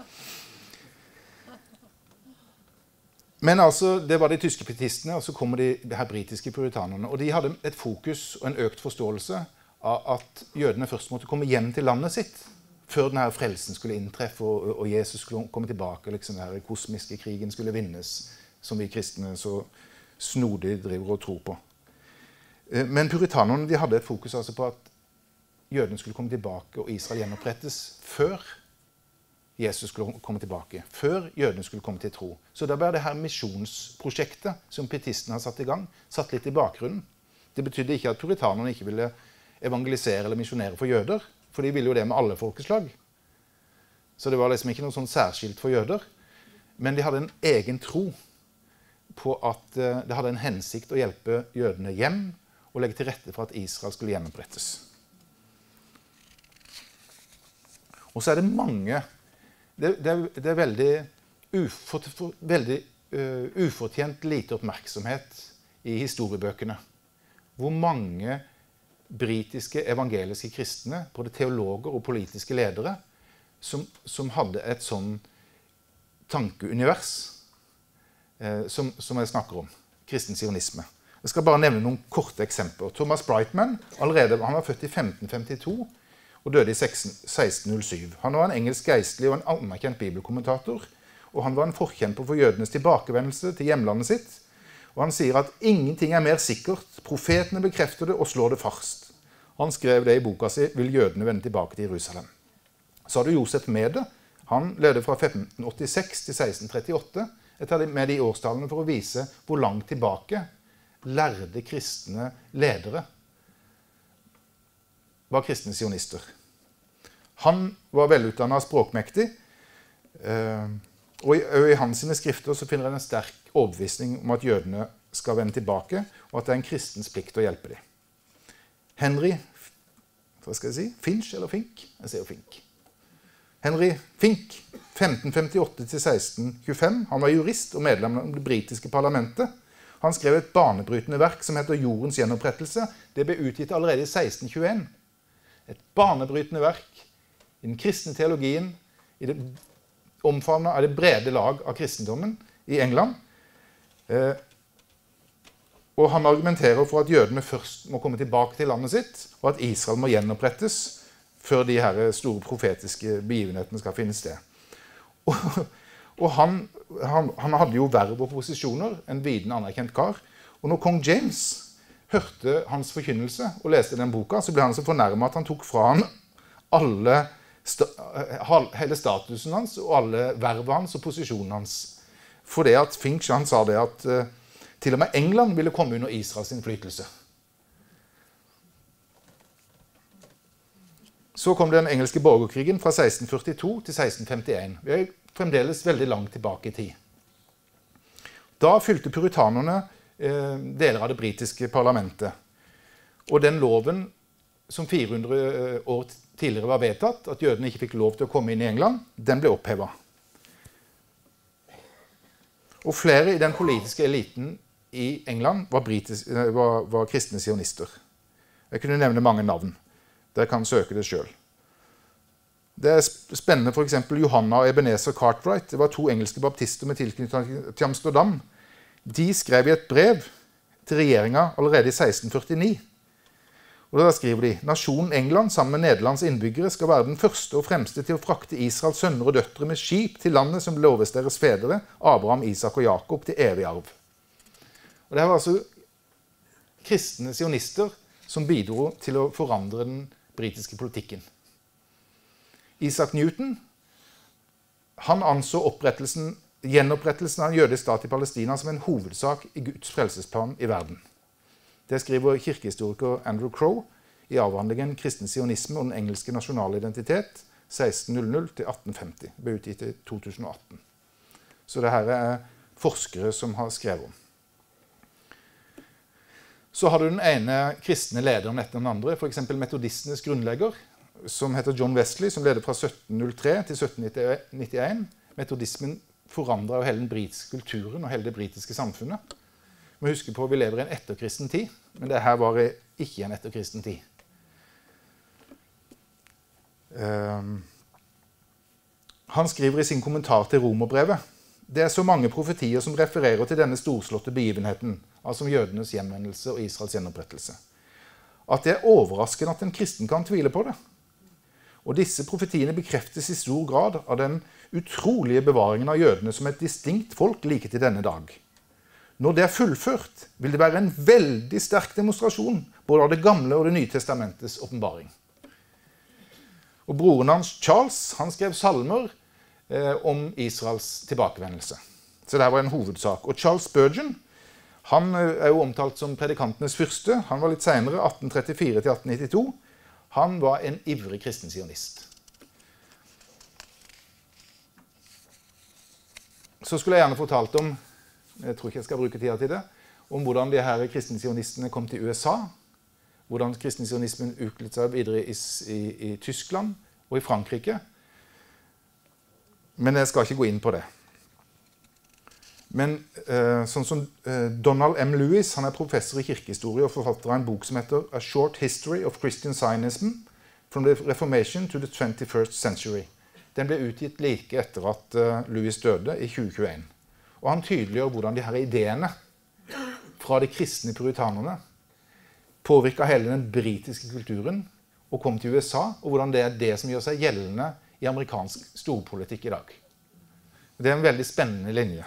Speaker 1: Men altså, det var de tyske pietistene, og så kommer de, de her britiske puritanerne. Og de hadde et fokus og en økt forståelse av at jødene først måtte komme hjem til landet sitt, før denne frelsen skulle inntreffe, og, og Jesus skulle komme tilbake, liksom denne kosmiske krigen skulle vinnes, som vi kristne så snodig driver og tror på. Men puritanerne, de hadde et fokus altså på at jødene skulle komme tilbake, og Israel gjenopprettes før Jesus skulle komme tilbake, før jødene skulle komme til tro. Så da ble det her misjonsprosjektet som pietistene har satt i gang, satt litt i bakgrunnen. Det betydde ikke at puritanerne ikke ville evangelisere eller misjonere for jøder, for de ville jo det med alle folkeslag. Så det var liksom ikke noe sånn særskilt for jøder. Men de hadde en egen tro på at det hadde en hensikt å hjelpe jødene hjem, og legge til rette for at Israel skulle gjenopprettes. Og så er det mange, det, det, det er veldig, ufort, for, veldig uh, ufortjent lite oppmerksomhet i historiebøkene. Hvor mange britiske evangeliske kristne, både teologer og politiske ledere, som, som hadde et sånn tankeunivers uh, som, som jeg snakker om, kristen sionisme. Jeg skal bare nevne noen korte eksempler. Thomas Brightman, allerede, han var født i femten femtito, og døde i seksten null syv. Han var en engelsk geistlig og en anerkjent bibelkommentator, og han var en forkjemper for jødenes tilbakevendelse til hjemlandet sitt. Og han sier at ingenting er mer sikkert, profetene bekrefter det og slår det fast. Han skrev det i boka si, vil jødene vende tilbake til Jerusalem. Så har du Josef Mede. Han levde fra femten åttiseks til seksten trettiåtte. Jeg tar med de årstallene for å vise hvor langt tilbake lærde kristne ledere var kristne sionister. Han var velutdannet språkmektig, og i hans skrifter så finner han en sterk overbevisning om at jødene skal vende tilbake, og at det er en kristens plikt å hjelpe dem. Henry, hva skal jeg si? Finch eller Fink? Jeg sier Fink. Henry Fink, femten femtiåtte til seksten tjuefem. Han var jurist og medlem av det britiske parlamentet. Han skrev et banebrytende verk som heter Jordens gjenopprettelse. Det ble utgitt allerede i seksten tjueen. Et banebrytende verk i den kristne teologien, i det omfavnet av det brede lag av kristendommen i England. Eh, og han argumenterer for at jødene først må komme tilbake til landet sitt, og at Israel må gjenopprettes før de her store profetiske begivenhetene skal finne sted. Og, og han, han, han hadde jo verv og posisjoner, en viden anerkjent kar. Og når kong James hørte hans forkynnelse og leste den boka, så ble han så fornærmet at han tok fra han alle, sta, hele statusen hans og alle vervet hans og posisjonen hans. For det at Finch han sa det at uh, til og med England ville komme under Israels innflytelse. Så kom den engelske borgerkrigen fra seksten førtito til seksten femtien. Vi er fremdeles veldig langt tilbake i tid. Da fylte puritanerne eh, deler av det britiske parlamentet. Og den loven som fire hundre år tidligere var vedtatt, at jødene ikke fikk lov til å komme inn i England, den ble opphevet. Og flere i den politiske eliten i England var, britisk, var, var kristne sionister. Jeg kunne nevne mange navn. Dere kan søke det selv. Det er spennende for eksempel Johanna og Ebenezer Cartwright. Det var to engelske baptister med tilknytning til Amsterdam. De skrev i et brev til regjeringen allerede i seksten førtini. Og da skriver de, nasjonen England sammen med Nederlands innbyggere skal være den første og fremste til å frakte Israels sønner og døtre med skip til landet som loves deres fedre, Abraham, Isak og Jakob, til evig arv. Og det var altså kristne sionister som bidro til å forandre den britiske politikken. Isaac Newton, han anså opprettelsen, gjenopprettelsen av en jødisk stat i Palestina som en hovedsak i Guds frelsesplan i verden. Det skriver kirkehistoriker Andrew Crowe i avhandlingen Kristen sionisme og den engelske nasjonale identitet seksten hundre til atten femti. Det ble utgitt i to tusen og atten. Så det her er forskere som har skrevet om. Så har du den ene kristne lederen etter den andre, for eksempel metodistenes grunnlegger, som heter John Wesley, som leder fra sytten null tre til sytten nittien. Metodismen forandret jo hele den britiske kulturen og hele det britiske samfunnet. Vi må huske på at vi lever i en etterkristen tid, men det her var ikke en etterkristen tid. Um, han skriver i sin kommentar til Romerbrevet, det er så mange profetier som refererer til denne storslåtte begivenheten, altså om jødenes gjenvendelse og Israels gjenopprettelse, at det er overraskende at en kristen kan tvile på det. Og disse profetiene bekreftes i stor grad av den utrolige bevaringen av jødene som et distinkt folk like til denne dag. Når det er fullført, vil det være en veldig sterk demonstrasjon både av det gamle og det nye testamentets åpenbaring. Og broren hans, Charles, han skrev salmer eh, om Israels tilbakevendelse. Så det var en hovedsak. Og Charles Spurgeon, han er jo omtalt som predikantenes fyrste. Han var litt senere, atten trettifire til atten nittito. Han var en ivrig kristen sionist. Så skulle jeg gjerne fortalt om, jeg tror ikke jeg skal bruke tida til det, om hvordan de her kristne sionistene kom til U S A, hvordan kristne sionismen utviklet seg videre i, i, i Tyskland og i Frankrike. Men jeg skal ikke gå inn på det. Men eh, sånn som eh, Donald M. Lewis, han er professor i kirkehistorie og forfatter av en bok som heter A Short History of Christian Zionism from the Reformation to the twenty-first Century. Den ble utgitt like etter at uh, Lewis døde i tjue tjueen. Og han tydeliggjør hvordan de her ideene fra de kristne puritanerne påvirket hele den britiske kulturen og kom til U S A, og hvordan det er det som gjør seg gjeldende i amerikansk storpolitikk i dag. Det er en veldig spennende linje.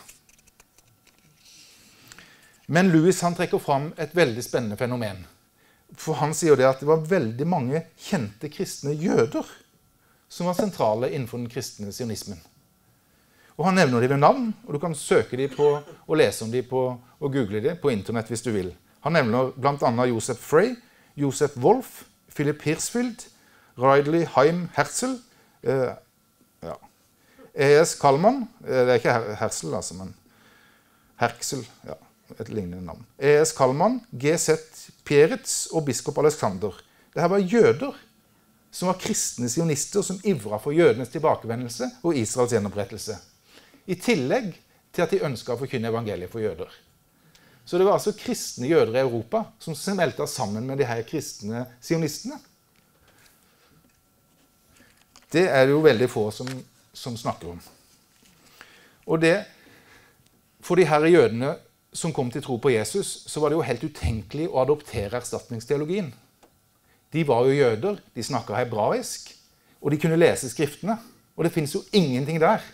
Speaker 1: Men Lewis han trekker fram et veldig spennende fenomen. For han sier det at det var veldig mange kjente kristne jøder som var sentrale innenfor den kristne sionismen. Og han nevner dem ved navn, og du kan søke dem på, og lese om dem på, og google dem på internett hvis du vil. Han nevner blant annet Joseph Frey, Joseph Wolf, Philip Hirschfeld, Ridley Haim Herzl, eh, ja. E S Kallmann, eh, det er ikke Her Herzl altså, men Herxel, ja, et lignende navn. E S Kallmann, G Z Pieritz og biskop Alexander. Dette var jøder som var kristne sionister som ivret for jødenes tilbakevendelse og Israels gjenopprettelse. I tillegg til at de ønsket å forkynne evangeliet for jøder. Så det var altså kristne jøder i Europa som smeltet sammen med de her kristne sionistene. Det er det jo veldig få som, som snakker om. Og det, for de her jødene som kom til tro på Jesus, så var det jo helt utenkelig å adoptere erstatningsteologien. De var jo jøder, de snakket hebraisk, og de kunne lese skriftene. Og det finnes jo ingenting der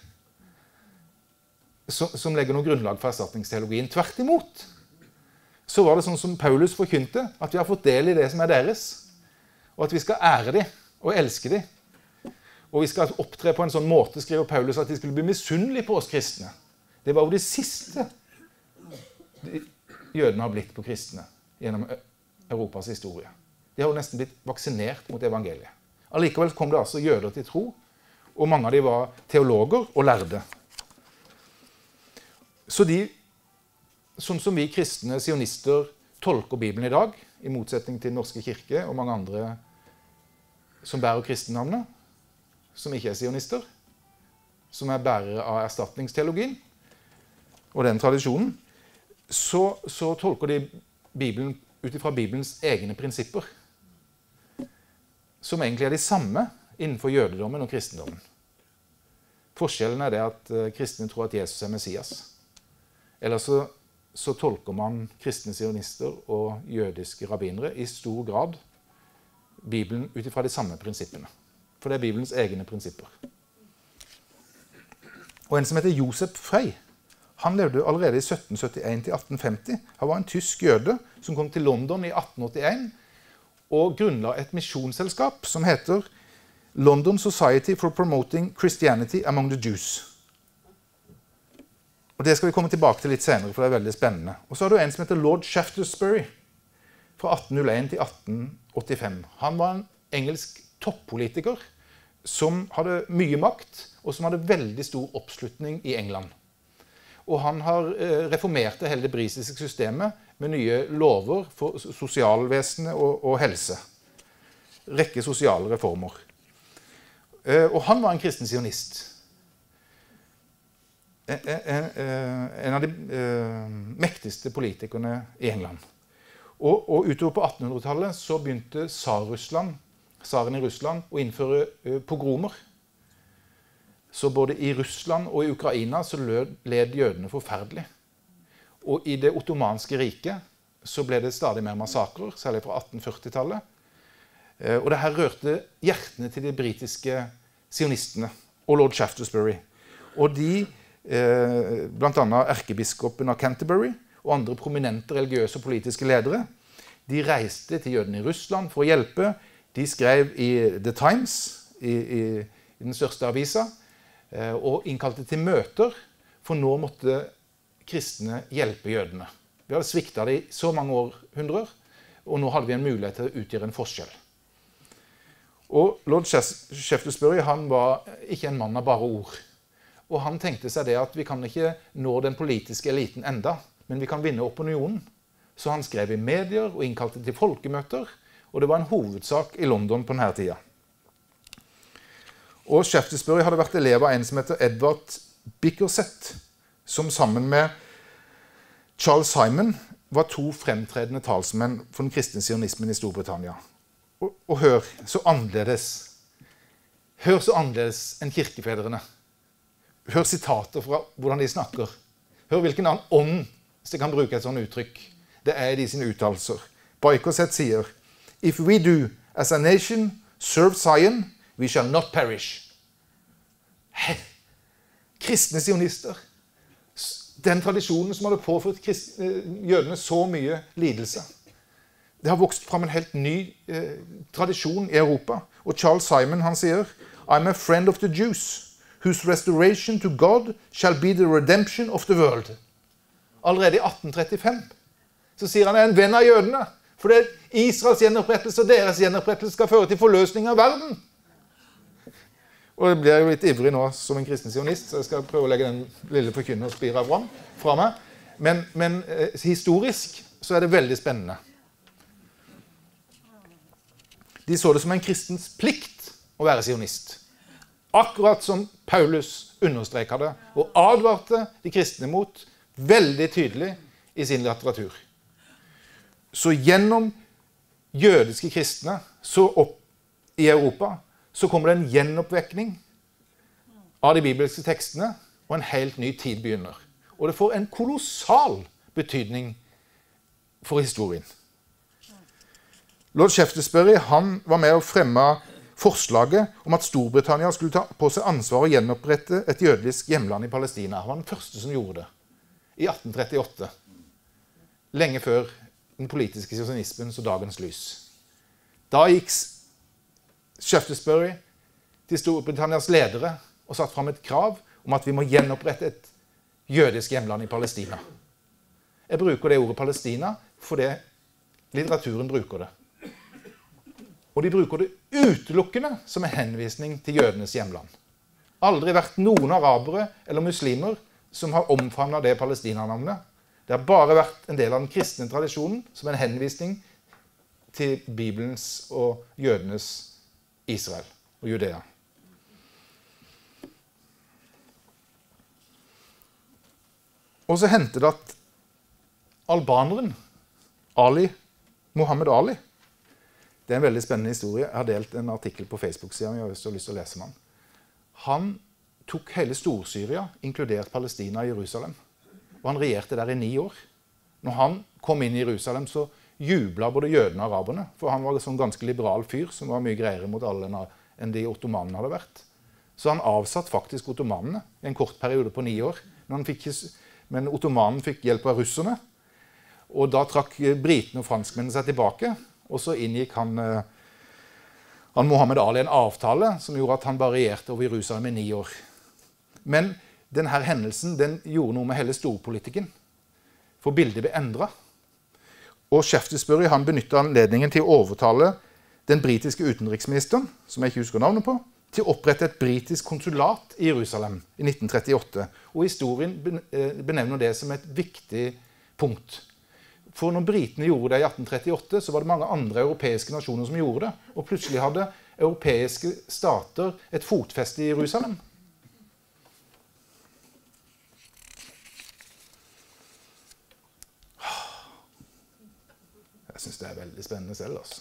Speaker 1: som, som legger noe grunnlag for erstatningsteologien. Tvert imot, så var det sånn som Paulus forkynte, at vi har fått del i det som er deres, og at vi skal ære dem og elske dem. Og vi skal opptre på en sånn måte, skriver Paulus, at de skulle bli misunnelige på oss kristne. Det var jo det siste jødene har blitt på kristne gjennom Europas historie. De har jo nesten blitt vaksinert mot evangeliet. Allikevel kom det altså jøder til tro, og mange av dem var teologer og lærde. Så de, sånn som vi kristne sionister tolker Bibelen i dag, i motsetning til Den norske kirke og mange andre som bærer kristennavnet, som ikke er sionister, som er bærere av erstatningsteologien og den tradisjonen, så, så tolker de Bibelen ut fra Bibelens egne prinsipper, som egentlig er de samme innenfor jødedommen og kristendommen. Forskjellen er det at kristne tror at Jesus er Messias. Eller så, så tolker man kristne sionister og jødiske rabbinere i stor grad Bibelen ut ifra de samme prinsippene. For det er Bibelens egne prinsipper. Og en som heter Josef Frey, han levde allerede i sytten syttien til atten femti. Han var en tysk jøde som kom til London i atten åttien og grunnla et misjonsselskap som heter London Society for Promoting Christianity Among the Jews. Og det skal vi komme tilbake til litt senere, for det er veldig spennende. Og så har du en som heter Lord Shaftesbury, fra atten null en til atten åttifem. Han var en engelsk toppolitiker som hadde mye makt, og som hadde veldig stor oppslutning i England. Og han har reformert hele det britiske systemet med nye lover for sosialvesenet og, og helse. Rekke sosiale reformer. Og han var en kristen sionist. En, en, en av de uh, mektigste politikerne i England. Og, og utover på attenhundretallet så begynte Tsar-Russland, tsaren i Russland, å innføre uh, pogromer. Så både i Russland og i Ukraina så led, led jødene forferdelig. Og i det ottomanske riket så ble det stadig mer massakrer, særlig fra atten førti-tallet. Uh, og det her rørte hjertene til de britiske sionistene og lord Shaftesbury. Og de Eh, blant annet erkebiskopen av Canterbury og andre prominente religiøse og politiske ledere. De reiste til jødene i Russland for å hjelpe. De skrev i The Times, i, i, i den største avisa, eh, og innkalte til møter, for nå måtte kristne hjelpe jødene. Vi hadde sviktet det i så mange århundrer, og nå hadde vi en mulighet til å utgjøre en forskjell. Og lord Shaftesbury, han var ikke en mann av bare ord. Og han tenkte seg det at vi kan ikke nå den politiske eliten enda, men vi kan vinne opinionen. Så han skrev i medier og innkalte til folkemøter, og det var en hovedsak i London på denne tida. Og Shaftesbury hadde vært elev av en som heter Edward Bickersteth, som sammen med Charles Simon var to fremtredende talsmenn for den kristne sionismen i Storbritannia. Og, og hør så annerledes. Hør så annerledes enn kirkefedrene. Hør sitater fra hvordan de snakker. Hør hvilken annen ånd, hvis jeg kan bruke et sånt uttrykk, det er i de sine uttalelser. Bickersteth sier, «If we do, as a nation, serve Zion, we shall not perish.» He, kristne sionister. Den tradisjonen som hadde påført kristne, jødene så mye lidelse. Det har vokst fram en helt ny eh, tradisjon i Europa. Og Charles Simon, han sier, «I'm a friend of the Jews, whose restoration to God shall be the redemption of the world.» Allerede i atten trettifem så sier han er en venn av jødene, for det er Israels gjenopprettelse og deres gjenopprettelse skal føre til forløsning av verden. Og det blir jo litt ivrig nå som en kristen sionist, så jeg skal prøve å legge den lille forkynnerspira fram, fra meg. Men, men eh, historisk så er det veldig spennende. De så det som en kristens plikt å være sionist. Akkurat som Paulus understreket det, og advarte de kristne mot veldig tydelig i sin litteratur. Så gjennom jødiske kristne så opp i Europa, så kommer det en gjenoppvekning av de bibelske tekstene, og en helt ny tid begynner. Og det får en kolossal betydning for historien. Lord Shaftesbury, han var med å fremme forslaget om at Storbritannia skulle ta på seg ansvar og gjenopprette et jødisk hjemland i Palestina. Han var den første som gjorde det, i atten trettiåtte. Lenge før den politiske sionismen så dagens lys. Da gikk Shaftesbury til Storbritannias ledere og satt fram et krav om at vi må gjenopprette et jødisk hjemland i Palestina. Jeg bruker det ordet Palestina fordi litteraturen bruker det. Og de bruker det utelukkende som en henvisning til jødenes hjemland. Aldri vært noen arabere eller muslimer som har omfavnet det Palestina-navnet. Det har bare vært en del av den kristne tradisjonen som en henvisning til Bibelens og jødenes Israel og Judea. Og så hendte det at albaneren, Ali, Mohammed Ali, det er en veldig spennende historie. Jeg har delt en artikkel på Facebook-siden, jeg har lyst til å lese den. Han tok hele Stor-Syria, inkludert Palestina og Jerusalem. Og han regjerte der i ni år. Når han kom inn i Jerusalem, så jublet både jødene og araberne, for han var en sånn ganske liberal fyr som var mye greiere mot alle enn de ottomanene hadde vært. Så han avsatt faktisk ottomanene i en kort periode på ni år. Men, han fikk, men ottomanen fikk hjelp av russerne, og da trakk britene og franskmennene seg tilbake, og så inngikk han, han Mohammed Ali en avtale som gjorde at han bare regjerte over Jerusalem i ni år. Men denne hendelsen den gjorde noe med hele storpolitikken, for bildet ble endret. Og Shaftesbury han benyttet anledningen til å overtale den britiske utenriksministeren, som jeg ikke husker navnet på, til å opprette et britisk konsulat i Jerusalem i nitten trettiåtte. Og historien benevner det som et viktig punkt. For når britene gjorde det i atten trettiåtte, så var det mange andre europeiske nasjoner som gjorde det. Og plutselig hadde europeiske stater et fotfeste i Jerusalem. Jeg synes det er veldig spennende selv, altså.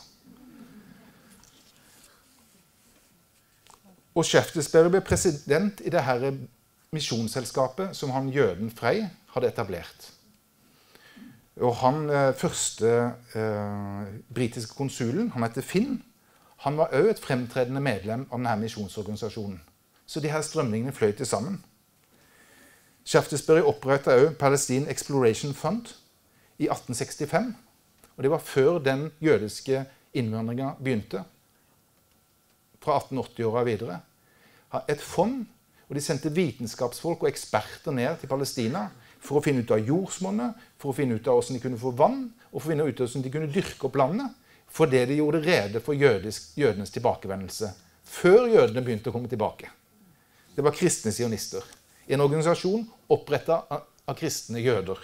Speaker 1: Og Shaftesbury ble president i det her misjonsselskapet som han jøden Frey hadde etablert. Og han første eh, britiske konsulen, han heter Finn, han var også et fremtredende medlem av denne misjonsorganisasjonen. Så de her strømningene fløy til sammen. Shaftesbury opprettet også Palestine Exploration Fund i atten sekstifem, og det var før den jødiske innvandringen begynte, fra atten åtti-årene videre. Et fond, og de sendte vitenskapsfolk og eksperter ned til Palestina for å finne ut av jordsmonnet, for å finne ut av hvordan de kunne få vann, og for å finne ut av hvordan de kunne dyrke opp landet, for det de gjorde rede for jødisk, jødenes tilbakevendelse, før jødene begynte å komme tilbake. Det var kristne sionister. En organisasjon opprettet av, av kristne jøder.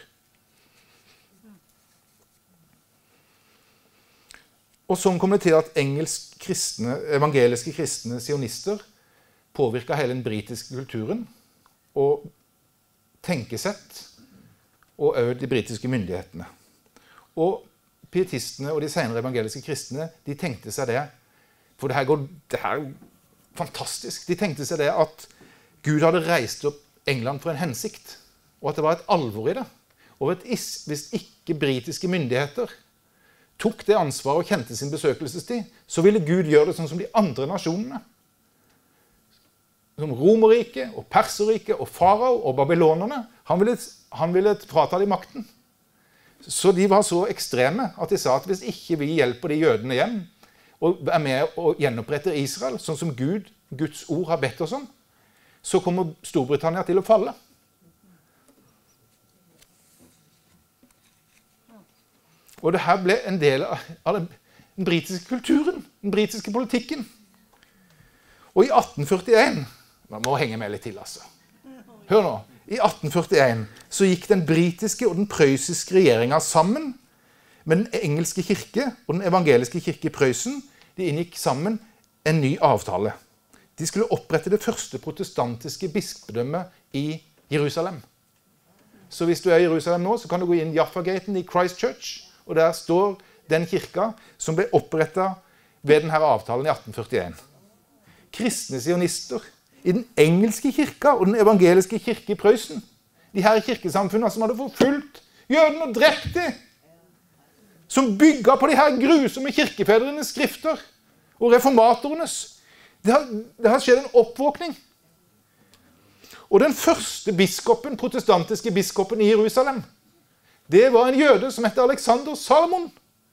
Speaker 1: Og sånn kom det til at engelsk kristne, evangeliske kristne sionister påvirket hele den britiske kulturen og tenkesett og også de britiske myndighetene. Og pietistene og de senere evangeliske kristne, de tenkte seg det, for det her, går, det her er fantastisk, de tenkte seg det at Gud hadde reist opp England for en hensikt, og at det var et alvor i det. Og at hvis ikke britiske myndigheter tok det ansvaret og kjente sin besøkelsestid, så ville Gud gjøre det sånn som de andre nasjonene. Som Romerriket og Perserriket og Farao og babylonerne. Han ville, han ville frata de makten. Så de var så ekstreme at de sa at hvis ikke vi hjelper de jødene hjem, og er med og gjenoppretter Israel, sånn som Gud, Guds ord har bedt oss om, så kommer Storbritannia til å falle. Og det her ble en del av den britiske kulturen, den britiske politikken. Og i atten førtien, man må henge med litt til altså. Hør nå, i atten førtien så gikk den britiske og den prøysiske regjeringen sammen med den engelske kirke og den evangeliske kirke i Prøysen. De inngikk sammen en ny avtale. De skulle opprette det første protestantiske bispedømmet i Jerusalem. Så hvis du er i Jerusalem nå, så kan du gå inn Jaffa-gaten i Christchurch, og der står den kirka som ble opprettet ved denne avtalen i atten førtien. Kristne sionister i den engelske kirka og den evangeliske kirke i Prøysen. De her kirkesamfunnene som hadde forfulgt jødene og drept dem. Som bygget på de her grusomme kirkefedrenes skrifter og reformatorenes. Det har, det har skjedd en oppvåkning. Og den første biskopen, protestantiske biskopen i Jerusalem, det var en jøde som heter Alexander Salomon.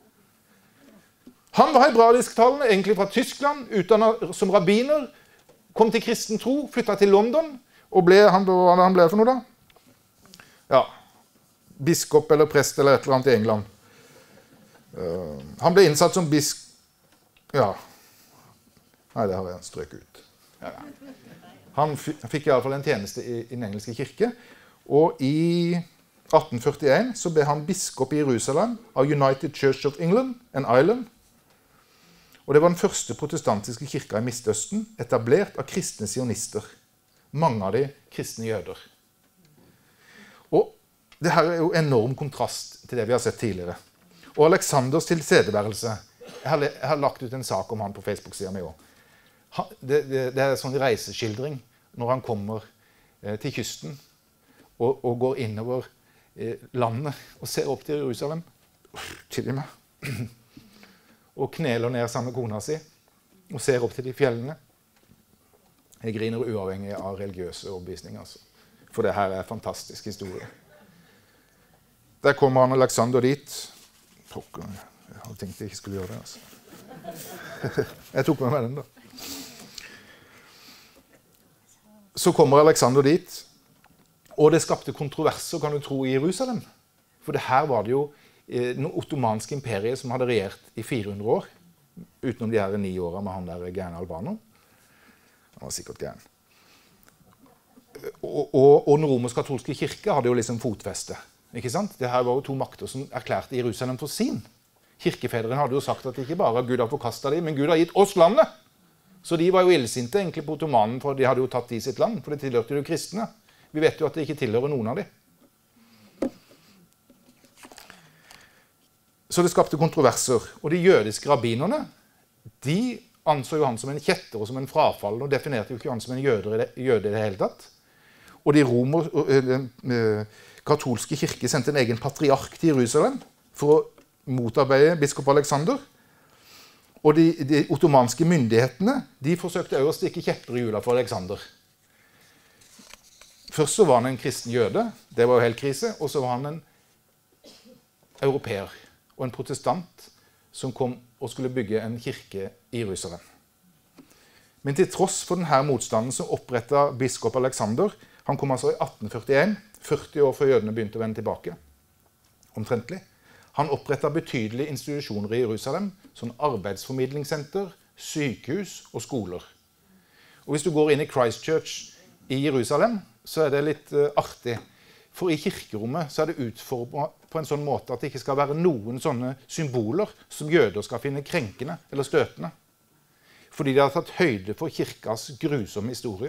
Speaker 1: Han var hebraisktalende, egentlig fra Tyskland, utdannet som rabbiner, kom til kristen tro, flyttet til London, og ble, han, hva var det han ble for noe da? Ja, biskop eller prest eller et eller annet i England. Uh, han ble innsatt som bisk... Ja. Nei, det har jeg strøk ut. Ja. Han fikk i alle fall en tjeneste i, i den engelske kirke, og i atten førtien så ble han biskop i Jerusalem av United Church of England and Ireland. Og det var den første protestantiske kirka i Midtøsten, etablert av kristne sionister. Mange av de kristne jøder. Og det her er jo enorm kontrast til det vi har sett tidligere. Og Alexanders tilstedeværelse, jeg har, jeg har lagt ut en sak om han på Facebook-siden min også. Det, det, det er en sånn reiseskildring når han kommer eh, til kysten og, og går innover eh, landet og ser opp til Jerusalem. Tilgi meg. og kneler ned sammen med kona si og ser opp til de fjellene. Jeg griner uavhengig av religiøse overbevisninger, altså. For det her er en fantastisk historie. Der kommer han Alexander dit. Pokker, jeg hadde tenkt jeg ikke skulle gjøre det, altså. Jeg tok meg med den da. Så kommer Alexander dit, og det skapte kontroverser, kan du tro, i Jerusalem. For det her var det jo eh, noe ottomanske imperiet som hadde regjert i fire hundre år, utenom de her ni årene med han der gærne albaner. Han var sikkert gæren. Og, og, og den romersk-katolske kirke hadde jo liksom fotfeste. Ikke sant? Det her var jo to makter som erklærte Jerusalem for sin. Kirkefedrene hadde jo sagt at ikke bare Gud har forkastet dem, men Gud har gitt oss landet. Så de var jo illsinte egentlig på ottomanen, for de hadde jo tatt de sitt land, for det tilhørte jo kristne. Vi vet jo at det ikke tilhører noen av dem. Så det skapte kontroverser. Og de jødiske rabbinerne, de anså jo han som en kjetter og som en frafall, og definerte jo ikke han som en jøde i det hele tatt. Og de romer, eh, katolske kirke sendte en egen patriark til Jerusalem for å motarbeide biskop Alexander. Og de, de ottomanske myndighetene, de forsøkte også å stikke kjepper i hjula for Alexander. Først så var han en kristen jøde, det var jo helt krise, og så var han en europeer og en protestant som kom og skulle bygge en kirke i Jerusalem. Men til tross for denne motstanden så opprettet biskop Alexander, han kom altså i atten førtien, førti år før jødene begynte å vende tilbake, omtrentlig. Han opprettet betydelige institusjoner i Jerusalem, sånn arbeidsformidlingssenter, sykehus og skoler. Og hvis du går inn i Christchurch i Jerusalem, så er det litt uh, artig. For i kirkerommet så er det utformet på en sånn måte at det ikke skal være noen sånne symboler som jøder skal finne krenkende eller støtende. Fordi de har tatt høyde for kirkas grusomme historie.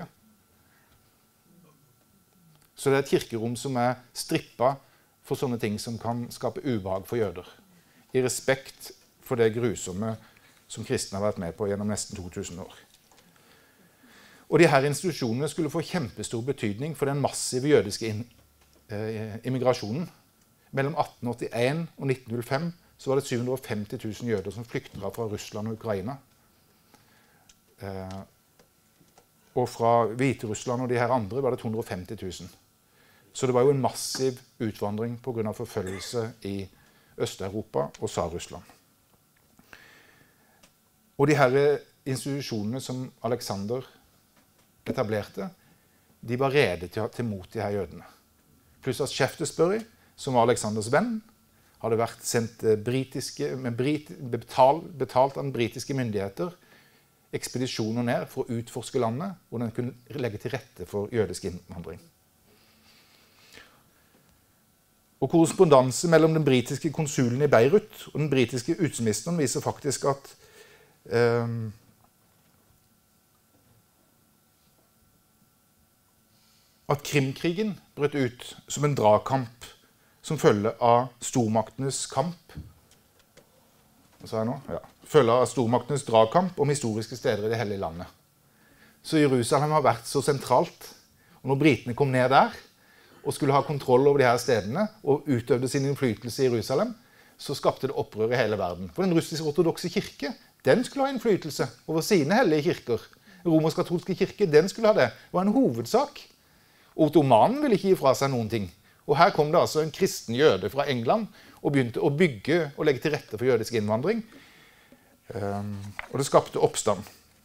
Speaker 1: Så det er et kirkerom som er strippet for sånne ting som kan skape ubehag for jøder. I respekt for det grusomme som kristne har vært med på gjennom nesten to tusen år. Og de her institusjonene skulle få kjempestor betydning for den massive jødiske immigrasjonen. Mellom atten åttien og nitten null fem så var det syv hundre og femti tusen jøder som flyktet fra Russland og Ukraina. Eh, og fra Hviterussland og de her andre var det to hundre og femti tusen. Så det var jo en massiv utvandring på grunn av forfølgelse i Øst-Europa og Tsar-Russland. Og de her institusjonene som Alexander etablerte, de var rede til å ta imot de her jødene. Pluss at Shaftesbury, som var Alexanders venn, hadde vært sendt britiske, med brit, betal, betalt av den britiske myndigheter ekspedisjoner ned for å utforske landet, og den kunne legge til rette for jødisk innvandring. Og korrespondanse mellom den britiske konsulen i Beirut og den britiske utenriksministeren viser faktisk at um, at Krimkrigen brøt ut som en dragkamp som følge av stormaktenes kamp. Hva sa jeg nå? Ja. Følge av stormaktenes dragkamp om historiske steder i det hellige landet. Så Jerusalem har vært så sentralt, og når britene kom ned der og skulle ha kontroll over de her stedene og utøvde sin innflytelse i Jerusalem, så skapte det opprør i hele verden. For den russiske ortodokse kirke, den skulle ha innflytelse over sine hellige kirker. Den romersk-katolske kirke, den skulle ha det. Det var en hovedsak. Ottomanen ville ikke gi fra seg noen ting. Og her kom det altså en kristen jøde fra England og begynte å bygge og legge til rette for jødisk innvandring. Um, og det skapte oppstand.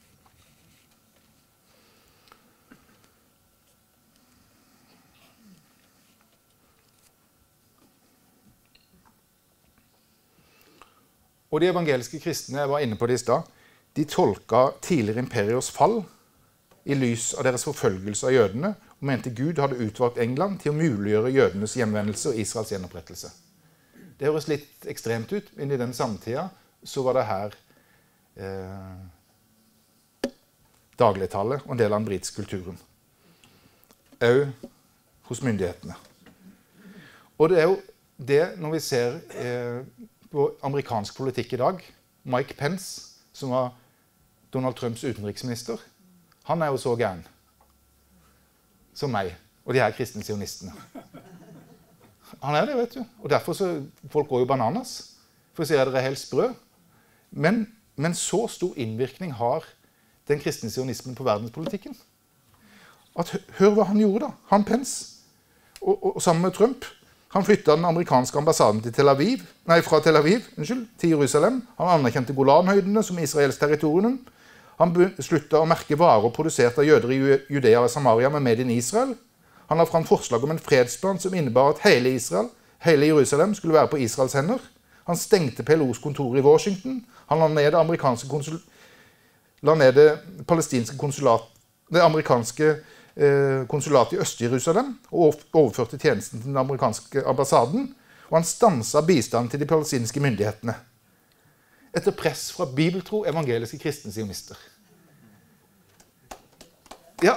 Speaker 1: Og de evangeliske kristne, jeg var inne på det i stad, de tolka tidligere imperiers fall i lys av deres forfølgelse av jødene, og mente Gud hadde utvalgt England til å muliggjøre jødenes hjemvendelse og Israels gjenopprettelse. Det høres litt ekstremt ut, men i den samtida så var det her eh, dagligtallet og en del av den britiske kulturen. Også hos myndighetene. Og det er jo det når vi ser eh, på amerikansk politikk i dag, Mike Pence, som var Donald Trumps utenriksminister, han er jo så gæren som meg, og de her kristne sionistene. Han er det, vet du. Og derfor så folk går jo bananas. For for å si at dere er helt sprø. Men, men så stor innvirkning har den kristne sionismen på verdenspolitikken. At, hør hva han gjorde da. Han Pence, og, og, og sammen med Trump, han flyttet den amerikanske ambassaden til Tel Aviv, nei, fra Tel Aviv unnskyld, til Jerusalem. Han anerkjente Golanhøydene som Israels territorium. Han sluttet å merke varer produsert av jøder i Judea og Samaria med Made in Israel. Han la fram forslag om en fredsplan som innebar at hele Israel, hele Jerusalem, skulle være på Israels hender. Han stengte P L O's kontor i Washington. Han la ned det amerikanske konsul... la ned det palestinske konsulat... det amerikanske eh, konsulatet i Øst-Jerusalem og overførte tjenesten til den amerikanske ambassaden. Og han stanset bistand til de palestinske myndighetene. Etter press fra bibeltro evangeliske kristne sionister. Ja.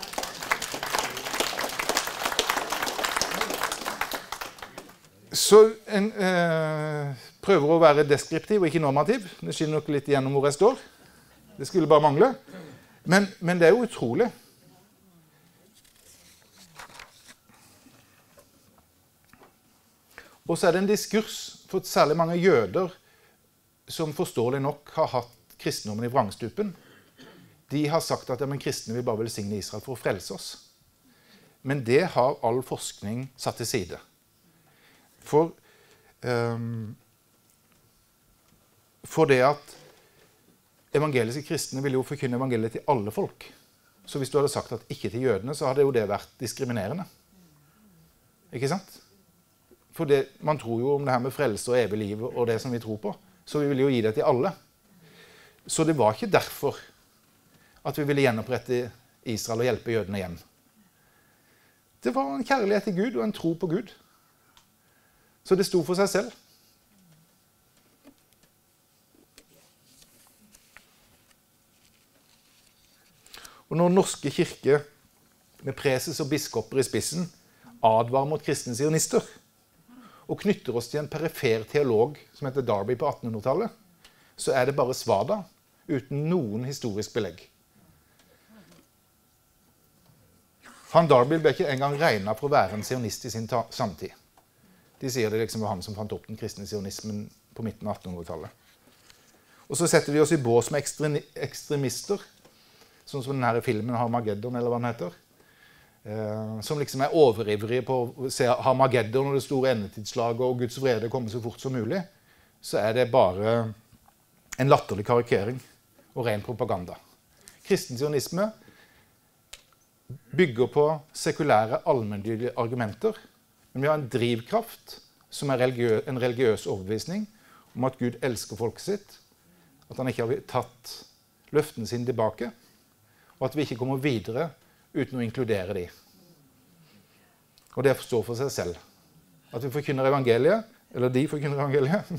Speaker 1: Så en eh, prøver å være deskriptiv og ikke normativ. Det skinner nok litt igjennom hvor jeg står. Det skulle bare mangle. Men, men det er jo utrolig. Og så er det en diskurs for særlig mange jøder som forståelig nok har hatt kristendommen i vrangstupen. De har sagt at ja, men kristne vil bare velsigne Israel for å frelse oss. Men det har all forskning satt til side. For, um, for det at evangeliske kristne vil jo forkynne evangeliet til alle folk. Så hvis du hadde sagt at ikke til jødene, så hadde jo det vært diskriminerende. Ikke sant? For det, man tror jo om det her med frelse og evig liv og det som vi tror på. Så vi ville jo gi det til alle. Så det var ikke derfor at vi ville gjenopprette Israel og hjelpe jødene hjem. Det var en kjærlighet til Gud og en tro på Gud. Så det sto for seg selv. Og når norske kirke med preses og biskoper i spissen advarer mot kristne sionister og knytter oss til en perifer teolog som heter Darby på attenhundretallet, så er det bare svada uten noen historisk belegg. Han Darby ble ikke engang regnet for å være en sionist i sin samtid. De sier det liksom var han som fant opp den kristne sionismen på midten av attenhundretallet. Og så setter vi oss i bås med ekstremister, sånn som denne filmen Harmageddon, eller hva den heter, eh, som liksom er overivrige på å se Harmageddon og det store endetidslaget og Guds vrede komme så fort som mulig, så er det bare en latterlig karikering og ren propaganda. Kristen sionisme bygger på sekulære, allmenngyldige argumenter, men vi har en drivkraft som er religiø en religiøs overbevisning om at Gud elsker folket sitt, at han ikke har tatt løftene sine tilbake, og at vi ikke kommer videre uten å inkludere de. Og det står for seg selv. At vi forkynner evangeliet, eller de forkynner evangeliet,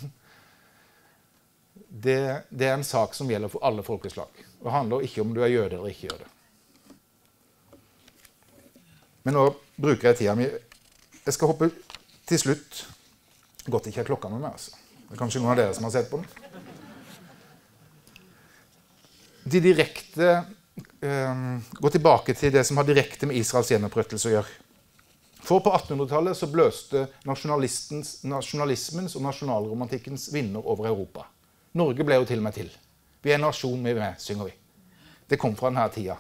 Speaker 1: det, det er en sak som gjelder for alle folkeslag. Og det handler ikke om du er jøde eller ikke jøde. Men nå bruker jeg tida mi. Jeg skal hoppe til slutt. Godt ikke jeg klokka med meg, altså. Det er kanskje noen av dere som har sett på den. De direkte, eh, gå tilbake til det som har direkte med Israels gjenopprettelse å gjøre. For på attenhundretallet så bløste nasjonalismens og nasjonalromantikkens vinder over Europa. Norge ble jo til og med til. Vi er en nasjon vi er med, synger vi. Det kom fra denne tida.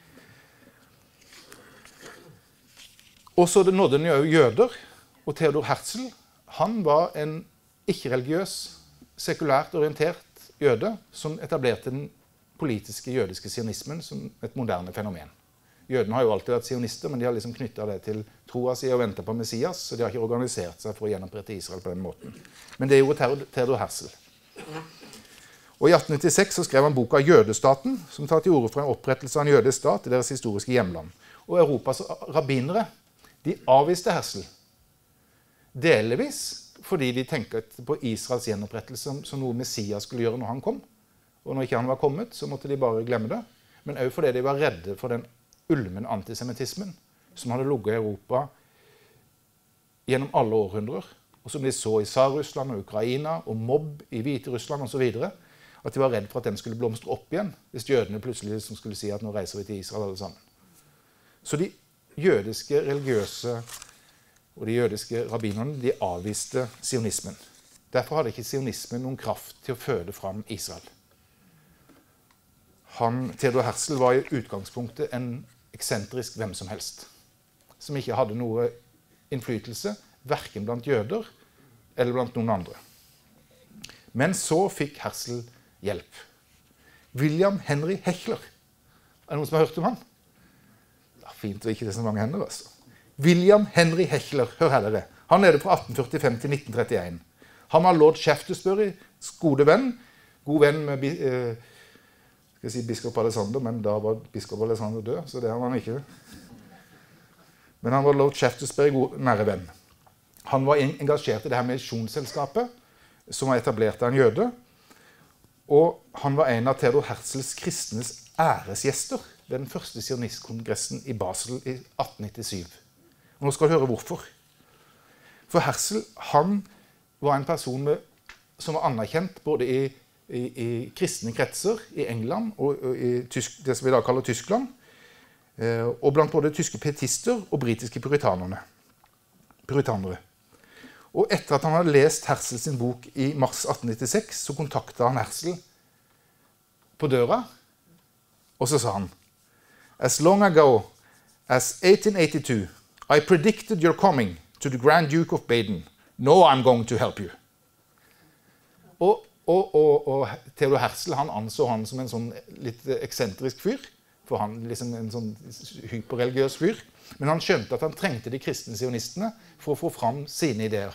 Speaker 1: Og så det nådde den jo jøder, og Theodor Herzl, han var en ikke-religiøs, sekulært orientert jøde, som etablerte den politiske jødiske sionismen som et moderne fenomen. Jødene har jo alltid vært sionister, men de har liksom knyttet det til troa si og ventet på Messias, så de har ikke organisert seg for å gjenopprette Israel på den måten. Men det gjorde Theodor Herzl. Og i atten nittiseks så skrev han boka Jødestaten, som tar til orde for en opprettelse av en jødisk stat i deres historiske hjemland. Og Europas rabbinere, de avviste Herzl. Delvis fordi de tenkte på Israels gjenopprettelse som noe Messias skulle gjøre når han kom. Og når ikke han var kommet, så måtte de bare glemme det. Men også fordi de var redde for den ulmen antisemittismen som hadde ligget i Europa gjennom alle århundrer, og som de så i Tsar-Russland og Ukraina, og mobb i Hviterussland og så videre, at de var redde for at den skulle blomstre opp igjen, hvis jødene plutselig liksom skulle si at nå reiser vi til Israel alle sammen. Så de jødiske religiøse og de jødiske rabbinerne, de avviste sionismen. Derfor hadde ikke sionismen noen kraft til å føde fram Israel. Han, Theodor Herzl var i utgangspunktet en eksentrisk hvem som helst, som ikke hadde noe innflytelse, hverken blant jøder eller blant noen andre. Men så fikk Herzl hjelp. William Henry Hechler. Er det noen som har hørt om han? Det er fint å ikke det er så mange hender, altså. William Henry Hechler, hør her dere. Han levde fra atten førtifem til nitten trettien. Han var lord Shaftesbury's gode venn, god venn med eh, skal jeg si biskop Alexander, men da var biskop Alexander død, så det var han ikke. Men han var lord Shaftesbury god nære venn. Han var engasjert i det her misjonsselskapet, som var etablert av en jøde, og han var en av Theodor Herzls kristnes æresgjester ved den første sionistkongressen i Basel i atten nittisju. Og nå skal du høre hvorfor. For Herzl, han var en person med, som var anerkjent både i, i, i kristne kretser i England og, og i tysk, det som vi da kaller Tyskland, eh, og blant både tyske pietister og britiske puritanerne. puritanere. Og etter at han hadde lest Herzl sin bok i mars atten nittiseks, så kontaktet han Herzl på døra, og så sa han, «As long ago as eighteen eighty-two, I predicted your coming to the Grand Duke of Baden. Now I'm going to help you.» Og, og, og, og Theodor Herzl, han anså han som en sånn litt eksentrisk fyr, for han liksom en sånn hyperreligiøs fyr, men han skjønte at han trengte de kristne sionistene for å få fram sine ideer.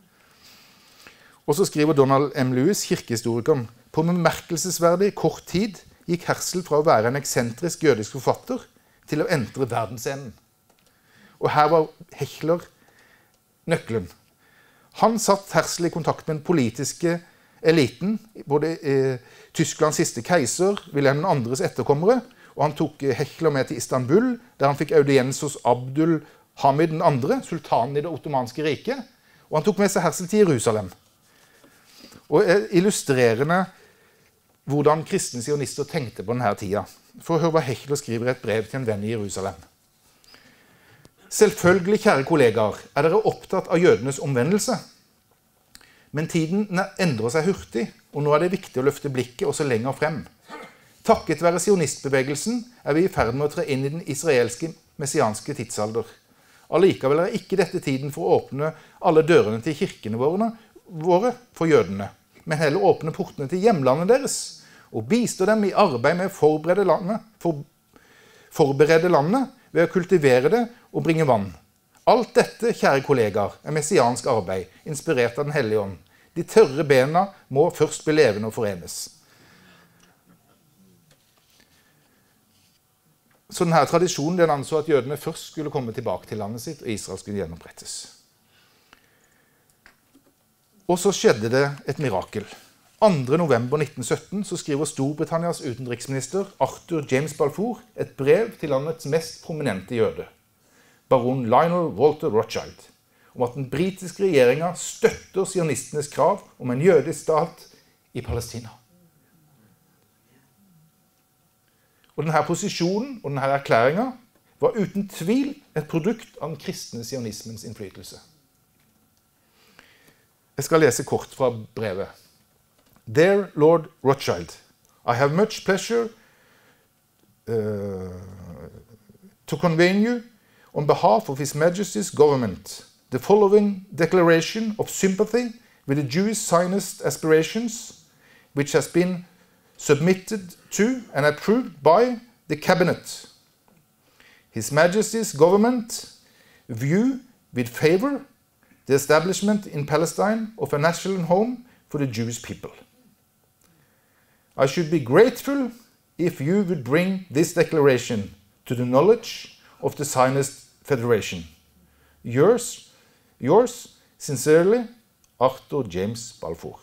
Speaker 1: Og så skriver Donald M. Lewis, kirkehistorikeren, på bemerkelsesverdig kort tid gikk Herzl fra å være en eksentrisk jødisk forfatter til å entre verdensscenen. Og her var Hechler nøkkelen. Han satt Herzl i kontakt med den politiske eliten, både eh, Tysklands siste keiser, Wilhelm den andres etterkommere, og han tok Hechler med til Istanbul, der han fikk audiens hos Abdul Hamid den andre, sultanen i det ottomanske riket, og han tok med seg Herzl til Jerusalem. Og er illustrerende hvordan kristne sionister tenkte på denne tida. For å høre hva Hechler skriver i et brev til en venn i Jerusalem. Selvfølgelig, kjære kollegaer, er dere opptatt av jødenes omvendelse. Men tiden endrer seg hurtig, og nå er det viktig å løfte blikket også lenger frem. Takket være sionistbevegelsen er vi i ferd med å tre inn i den israelske messianske tidsalder. Allikevel er ikke dette tiden for å åpne alle dørene til kirkene våre, våre for jødene, men heller åpne portene til hjemlandet deres, og bistå dem i arbeid med å forberede landet, for, forberede landet ved å kultivere det og bringe vann. Alt dette, kjære kollegaer, er messiansk arbeid, inspirert av den hellige ånd. De tørre bena må først bli levende og forenes. Så denne tradisjonen den anså at jødene først skulle komme tilbake til landet sitt, og Israel skulle gjenopprettes. Og så skjedde det et mirakel. andre november nitten sytten så skriver Storbritannias utenriksminister Arthur James Balfour et brev til landets mest prominente jøde, baron Lionel Walter Rothschild, om at den britiske regjeringen støtter sionistenes krav om en jødisk stat i Palestina. Og denne posisjonen og denne erklæringen var uten tvil et produkt av den kristne sionismens innflytelse. Jeg skal lese kort fra brevet. Dear Lord Rothschild, I have much pleasure uh, to convey you on behalf of His Majesty's government the following declaration of sympathy with the Jewish Zionist aspirations, which has been submitted to and approved by the Cabinet. His Majesty's government view with favor the establishment in Palestine of a national home for the Jewish people. I should be grateful if you would bring this declaration to the knowledge of the Zionist Federation. Yours, yours sincerely, Arthur James Balfour.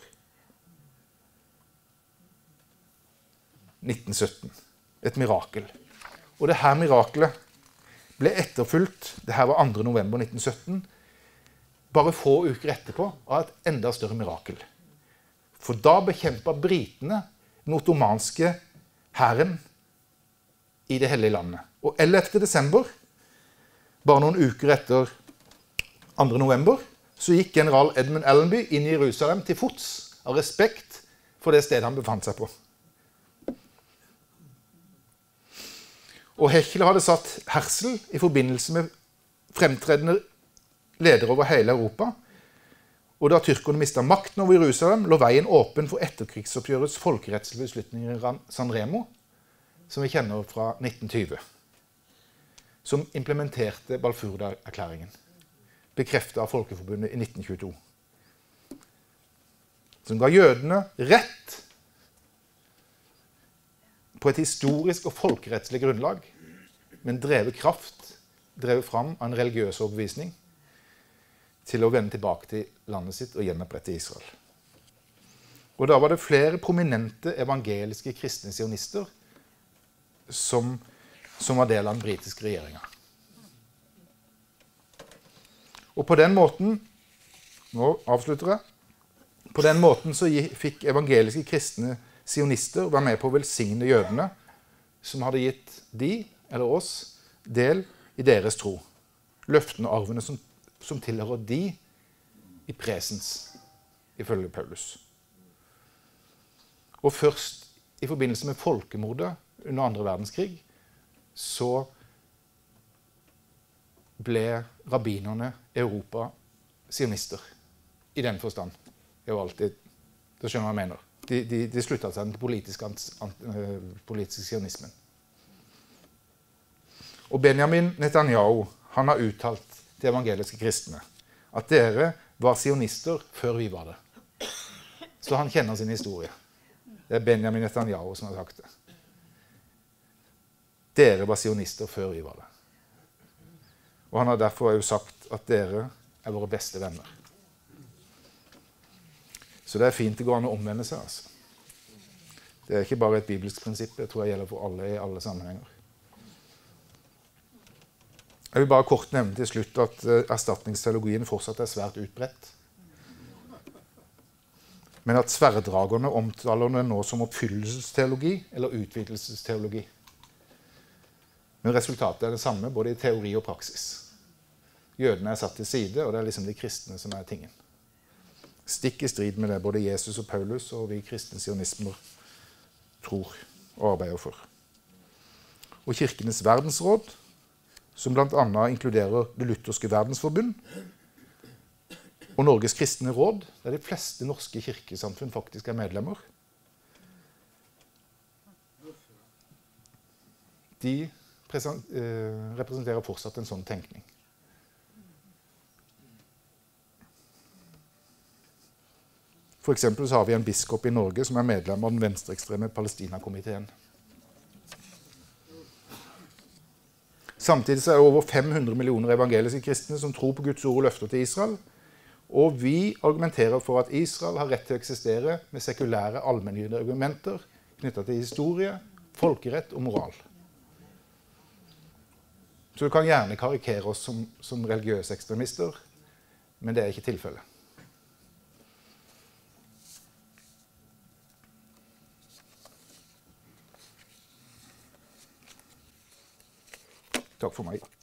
Speaker 1: nitten sytten. Et mirakel. Og det her mirakelet ble etterfulgt, det her var andre november nitten sytten, bare få uker etterpå av et enda større mirakel. For da bekjempet britene den ottomanske hæren i det hellige landet. Og ellevte desember, bare noen uker etter andre november, så gikk general Edmund Allenby inn i Jerusalem til fots av respekt for det stedet han befant seg på. Og Hechler hadde satt Herzl i forbindelse med fremtredende ledere over hele Europa. Og da tyrkerne mistet makten over Jerusalem, lå veien åpen for etterkrigsoppgjørets folkerettslige beslutninger i San Remo, som vi kjenner fra nitten tyve, som implementerte Balfour-erklæringen, bekreftet av Folkeforbundet i nitten tjueto, som ga jødene rett på et historisk og folkerettslig grunnlag, men drevet kraft, drevet fram av en religiøs overbevisning, til å vende tilbake til landet sitt og gjenopprette Israel. Og da var det flere prominente evangeliske kristne sionister som, som var del av den britiske regjeringen. Og på den måten, nå avslutter jeg, på den måten så fikk evangeliske kristne sionister være med på å velsigne jødene som hadde gitt de, eller oss, del i deres tro. Løftene og arvene som, som tilhører de i presens, ifølge Paulus. Og først i forbindelse med folkemordet under andre verdenskrig, så ble rabbinerne i Europa sionister, i den forstand. Det var alltid, det skjønner hva jeg mener. De, de, de sluttet seg til politisk, politisk sionismen. Og Benjamin Netanyahu, han har uttalt til evangeliske kristne at dere var sionister før vi var det. Så han kjenner sin historie. Det er Benjamin Netanyahu som har sagt det. Dere var sionister før vi var det. Og han har derfor også sagt at dere er våre beste venner. Så det er fint det går an å omvende seg. Altså. Det er ikke bare et bibelsk prinsipp, det tror jeg gjelder for alle i alle sammenhenger. Jeg vil bare kort nevne til slutt at erstatningsteologien fortsatt er svært utbredt. Men at sverredragerne omtaler det nå som oppfyllelsesteologi eller utvidelsesteologi. Men resultatet er det samme, både i teori og praksis. Jødene er satt til side, og det er liksom de kristne som er tingen. Stikk i strid med det både Jesus og Paulus og vi kristne sionismer tror og arbeider for. Og Kirkenes verdensråd, som blant annet inkluderer det lutherske verdensforbund, og Norges kristne råd, der de fleste norske kirkesamfunn faktisk er medlemmer, de representerer fortsatt en sånn tenkning. For eksempel så har vi en biskop i Norge som er medlem av den venstreekstreme Palestina-komiteen. Samtidig så er det over fem hundre millioner evangeliske kristne som tror på Guds ord og løfter til Israel, og vi argumenterer for at Israel har rett til å eksistere med sekulære allmenngyldige argumenter knyttet til historie, folkerett og moral. Så du kan gjerne karikere oss som, som religiøse ekstremister, men det er ikke tilfellet. Takk for meg.